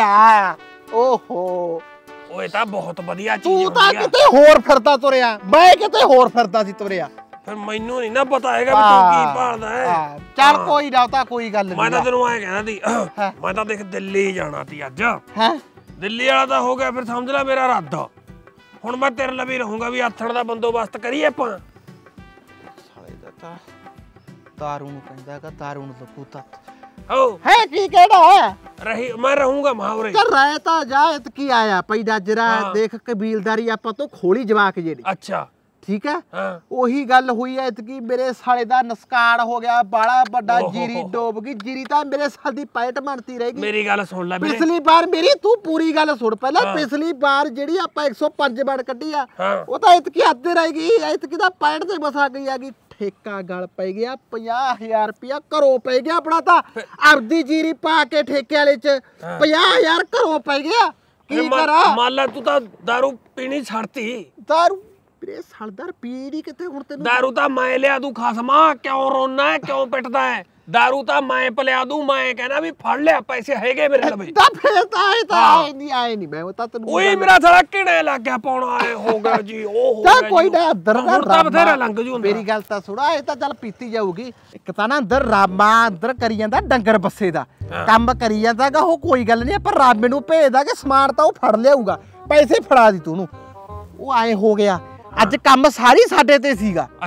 ਓਹੋ ਓਏ ਤਾਂ ਬਹੁਤ ਵਧੀਆ ਚੀਜ਼ ਤੂੰ ਤਾਂ ਕਿਤੇ ਹੋਰ ਫਿਰਦਾ ਤੁਰਿਆ, ਮੈਂ ਕਿਤੇ ਹੋਰ ਫਿਰਦਾ ਸੀ ਤੁਰਿਆ। ਫਿਰ ਮੈਨੂੰ ਨਹੀਂ ਨਾ ਪਤਾ ਹੈਗਾ ਵੀ ਤੂੰ ਕੀ ਭਾਲਦਾ ਹੈ। ਚੱਲ ਕੋਈ ਨਾ, ਤਾਂ ਕੋਈ ਗੱਲ ਨਹੀਂ। ਮੈਂ ਤਾਂ ਤੈਨੂੰ ਐਂ ਕਹਿੰਦਾ ਸੀ, ਮੈਂ ਤਾਂ ਦੇਖ ਦਿੱਲੀ ਜਾਣਾ ਸੀ ਅੱਜ। ਹੈ ਦਿੱਲੀ ਵਾਲਾ ਤਾਂ ਹੋ ਗਿਆ, ਫਿਰ ਸਮਝ ਲੈ ਮੇਰਾ ਰੱਦ। ਹੁਣ ਮੈਂ ਤੇਰੇ ਲਈ ਵੀ ਰਹੂੰਗਾ ਵੀ ਆਥਣ ਦਾ ਬੰਦੋਬਸਤ ਕਰੀਏ ਆਪਾਂ। ਸਾਲੇ ਦਾ ਤਾਂ ਦਾਰੂ ਨੂੰ ਕਹਿੰਦਾ ਹੈਗਾ, ਦਾਰੂ ਨੂੰ ਲੱਗੂ ਤੱਤ। ਹੋ ਹੈ ਕੀ ਕਹਿਣਾ ਹੈ? ਰਹੀ ਮੈਂ ਰਹੂੰਗਾ ਮਹਾਵਰੇ। ਕਰ ਰਹਿ ਤਾਂ ਜਾ, ਇਤ ਕੀ ਆਇਆ ਪੈਦਾ ਜਰਾ ਦੇਖ ਕਬੀਲਦਾਰੀ ਆਪਾਂ ਤੋਂ ਖੋਲੀ ਜਵਾਕ ਜਿਹੜੀ। ਅੱਛਾ ਠੀਕ ਹੈ, ਹਾਂ ਉਹੀ ਗੱਲ ਹੋਈ ਐ ਇਤਕੀ ਮੇਰੇ ਸਾਲੇ ਦਾ ਨੁਕਸਾਨ ਹੋ ਗਿਆ, ਬਾਲਾ ਵੱਡਾ ਜੀਰੀ ਡੋਬ ਗਈ। ਜੀਰੀ ਤਾਂ ਮੇਰੇ ਸਾਲ ਦੀ ਪੈਂਟ ਬਣਤੀ ਰਹੇਗੀ। ਮੇਰੀ ਗੱਲ ਸੁਣ ਲੈ ਵੀਰੇ, ਪਿਛਲੀ ਵਾਰ ਮੇਰੀ ਤੂੰ ਪੂਰੀ ਗੱਲ ਸੁਣ ਪਹਿਲਾਂ। ਪਿਛਲੀ ਵਾਰ ਜਿਹੜੀ ਆਪਾਂ ਇੱਕ ਸੌ ਪੰਜ ਵੜ ਕੱਢੀ ਆ, ਉਹ ਤਾਂ ਇਤਕੀ ਅੱਧੇ ਰਹਿ ਗਈ, ਇਤਕੀ ਤਾਂ ਪੈਂਟ ਤੇ ਬਸਾ ਗਈ ਆ ਗਈ। ਠੇਕਾ ਗਲ ਪੈ ਗਿਆ, ਪੰਜਾਹ ਹਜ਼ਾਰ ਰੁਪਇਆ ਘਰੋਂ ਪੈ ਗਿਆ ਆਪਣਾ। ਤਾਂ ਆਪਦੀ ਜੀਰੀ ਪਾ ਕੇ ਠੇਕੇ ਵਾਲੇ ਚ ਪੰਜਾਹ ਹਜ਼ਾਰ ਘਰੋਂ ਪੈ ਗਿਆ। ਕੀ ਕਰਾਂ? ਮੰਨ ਲੈ ਤੂੰ ਤਾਂ ਦਾਰੂ ਪੀਣੀ ਛੱਡਤੀ। ਦਾਰੂ ਵੀਰੇ ਸਲਦਾਰ ਪੀੜੀ ਕਿੱਥੇ ਹੁਣ ਤੈਨੂੰ? ਦਾਰੂ ਤਾਂ ਮੈਂ ਲਿਆ ਦੂੰ ਖਸਮਾ, ਕਿਉਂ ਰੋਣਾ ਹੈ, ਕਿਉਂ ਪਿੱਟਦਾ ਹੈ? ਦਾਰੂ ਤਾਂ ਮੈਂ ਪਿਲਾ ਦੂੰ, ਮੈਂ ਕਹਿੰਦਾ ਵੀ ਫੜ ਲਿਆ, ਪੈਸੇ ਹੈਗੇ ਮੇਰੇ ਲਵੇ। ਤਾਂ ਫੇਰ ਤਾਂ ਆਏ ਤਾਂ ਆਏ ਨਹੀਂ ਆਏ ਨਹੀਂ ਮੈਂ ਤਾਂ ਤੈਨੂੰ ਓਏ ਮੇਰਾ ਸਾਲਾ ਕਿਹੜੇ ਲੱਗ ਗਿਆ ਪਾਉਣਾ, ਆਏ ਹੋ ਗਿਆ ਜੀ ਉਹ ਹੋ ਗਿਆ। ਤਾਂ ਕੋਈ ਨਾ ਅੰਦਰ ਦਾ ਤਾਂ ਬਥੇਰਾ ਲੰਘ ਜੂ। ਮੇਰੀ ਗੱਲ ਤਾਂ ਸੁਣਾ, ਇਹ ਤਾਂ ਚੱਲ ਪੀਤੀ ਜਾਊਗੀ। ਇੱਕ ਤਾਂ ਨਾ ਅੰਦਰ ਰਾਮਾ ਅੰਦਰ ਕਰੀ ਜਾਂਦਾ ਡੰਗਰ ਬੱਸੇ ਦਾ ਕੰਮ ਕਰੀ ਜਾਂਦਾਗਾ, ਉਹ ਕੋਈ ਗੱਲ ਨਹੀਂ, ਆਪਾਂ ਰਾਮੇ ਨੂੰ ਭੇਜਦਾ ਕਿ ਸਮਾਨ ਤਾਂ ਉਹ ਫੜ ਲਿਆਊਗਾ, ਪੈਸੇ ਫੜਾ ਦੀ ਤੂੰ ਉਹਨੂੰ। ਉਹ ਆਏ ਹੋ ਗਿਆ ਅੱਜ ਕੰਮ ਸਾਰੀ ਸਾਡੇ ਤੇ ਸੀਗਾ। ਅੱਛਾ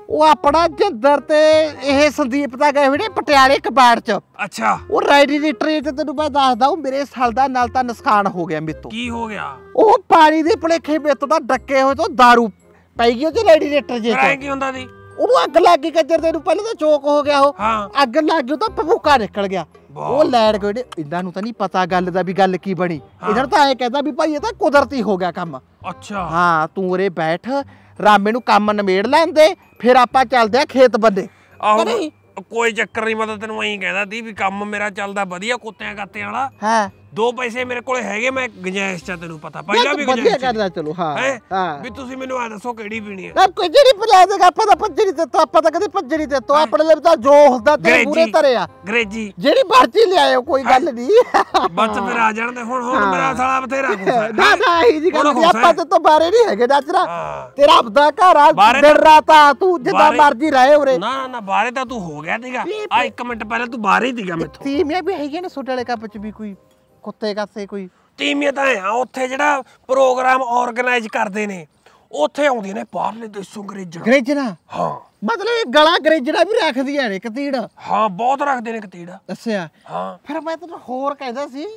ਉਹ ਆਪਣਾ ਜਿੰਦਰ ਤੇ ਇਹ ਸੰਦੀਪ ਦਾ ਗਏ ਹੋਏ ਨੇ ਪਟਿਆਲੇ ਕਬਾੜ ਚ। ਅੱਛਾ ਉਹ ਰੈਡੀਏਟਰ ਤੇ ਤੈਨੂੰ ਮੈਂ ਦੱਸਦਾ ਉਹ ਮੇਰੇ ਸਾਲ ਦਾ ਨਾਲ ਤਾਂ ਨੁਕਸਾਨ ਹੋ ਗਿਆ ਮੇਰੇ ਤੋਂ। ਕੀ ਹੋ ਗਿਆ? ਉਹ ਪਾਣੀ ਦੇ ਭੁਲੇਖੇ ਮੇਰੇ ਤੋਂ ਤਾਂ ਡੱਕੇ ਹੋਏ ਤੋਂ ਦਾਰੂ ਪੈ ਗਈ ਉਹ ਚ ਰੈਡੀਏਟਰ ਜੇ ਕਰਾਏ ਕੀ ਹੁੰਦਾ ਸੀ? ਉਹਨੂੰ ਅੱਗ ਲੱਗ ਗਈ ਕੰਜਰ ਦੇ ਨੂੰ, ਪਹਿਲਾਂ ਤਾਂ ਚੋਕ ਹੋ ਗਿਆ ਉਹ। ਹਾਂ ਅੱਗ ਲੱਗ ਗਈ ਤਾਂ ਭਵੂਕਾ ਨਿਕਲ ਗਿਆ। ਉਹ ਲੈੜ ਗਏ ਇਹਨਾਂ ਨੂੰ ਤਾਂ ਨਹੀਂ ਪਤਾ ਗੱਲ ਦਾ ਵੀ ਗੱਲ ਕੀ ਬਣੀ। ਇਹਨਾਂ ਨੂੰ ਤਾਂ ਐਂ ਕਹਿੰਦਾ ਵੀ ਭਾਈ ਇਹ ਤਾਂ ਕੁਦਰਤੀ ਹੋ ਗਿਆ ਕੰਮ। ਅੱਛਾ ਹਾਂ ਤੂੰ ਉਰੇ ਬੈਠ, ਰਾਮੇ ਨੂੰ ਕੰਮ ਨਿਬੇੜ ਲੈਂਦੇ ਫਿਰ ਆਪਾਂ ਚੱਲਦੇ ਆ ਖੇਤ ਬੰਦੇ। ਆਹੋ ਕੋਈ ਚੱਕਰ ਨਹੀਂ, ਮੈਂ ਤਾਂ ਤੈਨੂੰ ਐਂ ਕਹਿੰਦਾ ਸੀ ਵੀ ਕੰਮ ਮੇਰਾ ਚੱਲਦਾ ਵਧੀਆ ਕੁੱਤਿਆਂ ਕਾਤਿਆਂ ਵਾਲਾ। ਹਾਂ ਦੋ ਪੈਸੇ ਮੇਰੇ ਕੋਲੇ ਹੈਗੇ, ਮੈਂ ਗੁੰਜਾਇਸ਼ ਚ ਤੈਨੂੰ ਪਤਾ ਪਹਿਲਾਂ ਵੀ ਵਧੀਆ ਗੁੰਜਾਇਸ਼ ਕਰਦਾ। ਚਲੋ ਹਾਂ ਹਾਂ ਵੀ ਤੁਸੀਂ ਮੈਨੂੰ ਆ ਦੱਸੋ ਕਿਹੜੀ ਪੀਣੀ ਹੈ? ਨਾ ਕੋਈ ਜਿਹੜੀ ਪਿਲਾ ਦੇਗਾ ਆਪਾਂ ਤਾਂ ਭੱਜਰੀ ਤੇ ਤੋਂ ਆਪਾਂ ਤਾਂ ਕਦੇ ਭੱਜਰੀ ਤੇ ਤੋਂ ਆਪਣੇ ਲਈ ਤਾਂ ਜੋ ਹੁੰਦਾ ਤੇ ਪੂਰੇ ਧਰਿਆ ਅੰਗਰੇਜ਼ੀ ਜਿਹੜੀ ਮਰਜ਼ੀ ਲਿਆਇਓ ਕੋਈ ਗੱਲ ਨਹੀਂ। ਬਸ ਫਿਰ ਆ ਜਾਣ ਦੇ ਹੁਣ ਹੁਣ ਮੇਰਾ ਸਾਲਾ ਬਥੇਰਾ ਗੁੱਸਾ। ਨਾ ਨਾ ਇਹ ਜੀ ਗੱਲ ਨਹੀਂ, ਆਪਾਂ ਤੇ ਤੋਂ ਬਾਰੇ ਨਹੀਂ ਹੈਗੇ ਨਾਚਰਾ। ਤੇਰਾ ਆਪਦਾ ਘਰ ਆ, ਦਿਨ ਰਾਤ ਆ, ਤੂੰ ਜਿੱਦਾਂ ਮਰਜ਼ੀ ਰਹੇ ਉਰੇ। ਨਾ ਨਾ ਬਾਹਰੇ ਤਾਂ ਤੂੰ ਹੋ ਗਿਆ ਸੀਗਾ ਆ ਇੱਕ ਮਿੰਟ ਪਹਿਲਾਂ ਤੂੰ ਬਾਹਰ ਹੀ ਸੀਗਾ ਮੈਥੋਂ। ਤੀਮੀਆਂ ਵੀ ਹੈਗੀਆਂ ਨੇ ਸੁੱਡੇ ਵਾਲੇ ਕੱਪ ਚ ਵੀ ਕੋਈ ਕੁੱਤੇ ਕਾਸੇ ਕੋਈ ਤੀਮੀਆਂ ਤਾਂ ਆ ਉੱਥੇ ਜਿਹੜਾ ਪ੍ਰੋਗਰਾਮ ਆਰਗੇਨਾਈਜ਼ ਕਰਦੇ ਨੇ ਉੱਥੇ ਆਉਂਦੀਆਂ ਨੇ ਬਾਹਰਲੇ ਦੇਸ਼ੋਂ ਅੰਗਰੇਜ਼ਾਂ। ਅੰਗਰੇਜ਼ਾਂ ਹਾਂ ਮਤਲਬ ਗਲਾ ਅੰਗਰੇਜ਼ਾਂ ਵੀ ਰੱਖਦੀਆਂ ਨੇ ਕਤੀੜ। ਹਾਂ ਬਹੁਤ ਰੱਖਦੇ ਨੇ ਕਤੀੜ। ਅੱਛਾ ਹਾਂ ਫਿਰ ਮੈਂ ਤੈਨੂੰ ਹੋਰ ਕਹਿੰਦਾ ਸੀ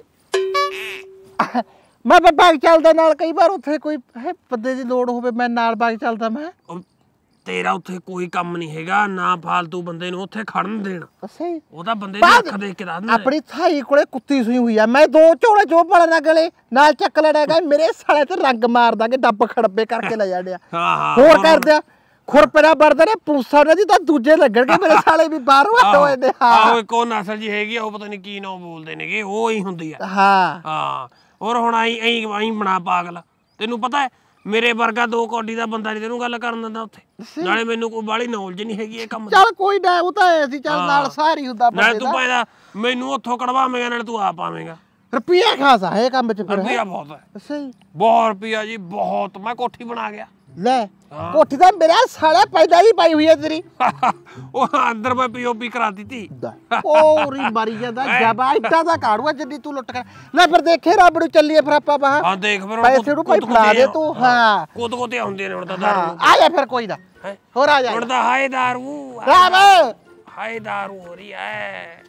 ਮੈਂ ਬਾਗ ਚੱਲਦਾ ਨਾਲ ਕਈ ਵਾਰ ਉੱਥੇ ਕੋਈ ਬੰਦੇ ਦੀ ਲੋੜ ਹੋਵੇ ਮੈਂ ਨਾਲ ਬਾਗ ਚੱਲਦਾ। ਮੈਂ ਤੇਰਾ ਉੱਥੇ ਕੋਈ ਕੰਮ ਨਹੀਂ ਹੈਗਾ, ਨਾ ਫਾਲਤੂ ਬੰਦੇ ਨੂੰ ਉੱਥੇ ਖੜਨ ਦੇਣ। ਅੱਛਾ ਉਹ ਤਾਂ ਬੰਦੇ ਦੀ ਅੱਖ ਦੇਖ ਕੇ ਦੱਸ ਦਿੰਦੇ। ਆਪਣੀ ਥਾਈ ਕੋਲੇ ਕੁੱਤੀ ਸੂਈ ਹੋਈ ਆ, ਮੈਂ ਦੋ ਝੋਲੇ ਜੋ ਬੜਾ ਗਲੇ ਨਾਲ ਚੱਕ ਲੈਣਾਗਾ ਮੇਰੇ ਸਾਲੇ ਤੇ ਰੰਗ ਮਾਰ ਦਾਂਗੇ, ਡੱਬ ਖੜੱਬੇ ਕਰਕੇ ਲੈ ਜਾਣਿਆ। ਹਾਂ ਹਾਂ ਹੋਰ ਕਰਦੇ ਆ ਖੁਰਪੜਾ ਵਰਦੇ ਨੇ ਪੂਸਾ ਉਹਨਾਂ ਦੀ ਤਾਂ ਦੂਜੇ ਲੱਗਣਗੇ ਮੇਰੇ ਸਾਲੇ ਵੀ ਬਾਹਰੋਂ ਹੋਏ ਨੇ। ਹਾਂ ਆਹੋ ਕੋ ਨਸਲ ਜੀ ਹੈਗੀ ਆ, ਉਹ ਪਤਾ ਨਹੀਂ ਕੀ ਨਾਮ ਬੋਲਦੇ ਨੇਗੇ, ਉਹ ਹੀ ਹੁੰਦੀ ਆ। ਹਾਂ ਹਾਂ ਹੋਰ ਹੁਣ ਆਈ ਐਂ ਐਂ ਬਣਾ ਪਾਗਲ। ਤੈਨੂੰ ਪਤਾ ਹੈ ਮੇਰੇ ਵਰਗਾ ਦੋ ਕੌਡੀ ਦਾ ਬੰਦਾ ਨਹੀਂ ਤੈਨੂੰ ਗੱਲ ਕਰਨ ਦਿੰਦਾ ਉੱਥੇ, ਨਾਲੇ ਮੈਨੂੰ ਕੋਈ ਬਾਹਲੀ ਨੌਲੇਜ ਨਹੀਂ ਹੈਗੀ ਇਹ ਕੰਮ ਦੀ। ਚੱਲ ਕੋਈ ਨਾ ਉਹ ਤਾਂ ਐਸੀ ਚੱਲ ਨਾਲ ਸਾਰੀ ਹੁੰਦਾ ਨਾਲੇ ਤੂੰ ਪਾਇਦਾ ਮੈਨੂੰ ਉੱਥੋਂ ਕਢਵਾਵੇਂਗਾ ਨਾਲੇ ਤੂੰ ਆਪ ਆਵੇਂਗਾ। ਰੁਪਈਆ ਖਾਸਾ ਹੈ ਕੰਮ ਚ ਫਿਰ। ਰੁਪਈਆ ਬਹੁਤ ਹੈ। ਅੱਛਾ ਜੀ ਬਹੁਤ ਰੁਪਈਆ ਜੀ ਬਹੁਤ। ਮੈਂ ਕੋਠੀ ਬਣਾ ਗਿਆ। ਲੈ ਕੋਠੀ ਦਾ ਮੇਰਾ ਸਾਲਾ ਪੈਦਾ ਹੀ ਪਾਈ ਹੋਈ ਹੈ ਤੇਰੀ। ਉਹ ਅੰਦਰ ਮੈਂ ਪੀਓਪੀ ਕਰਾ ਦਿੱਤੀ। ਔਰੀ ਮਾਰੀ ਜਾਂਦਾ ਜਬਾ ਇੱਟਾਂ ਦਾ ਕਾੜੂਆ ਜਿੰਨੀ ਤੂੰ ਲੁੱਟ ਕਰ ਲੈ। ਫਿਰ ਦੇਖੇ ਰੱਬ ਨੂੰ ਚੱਲੀਏ ਫਿਰ ਆਪਾਂ ਬਾਹਰ। ਹਾਂ ਦੇਖ ਫਿਰ ਪੈਸੇ ਨੂੰ ਭਾਈ ਫੜਾ ਦੇ ਤੂੰ। ਹਾਂ ਕੋਤ ਕੋਤੇ ਹੁੰਦੇ ਨੇ ਹੁਣ ਤਾਂ ਦਾਰੂ। ਆ ਜਾ ਫਿਰ ਕੋਈ ਨਾ ਹੋਰ ਆ ਜਾ ਹੁਣ ਤਾਂ ਹਾਏ ਦਾਰੂ ਰਾਮ ਹਾਏ ਦਾਰੂ ਹੋ ਰਹੀ ਹੈ।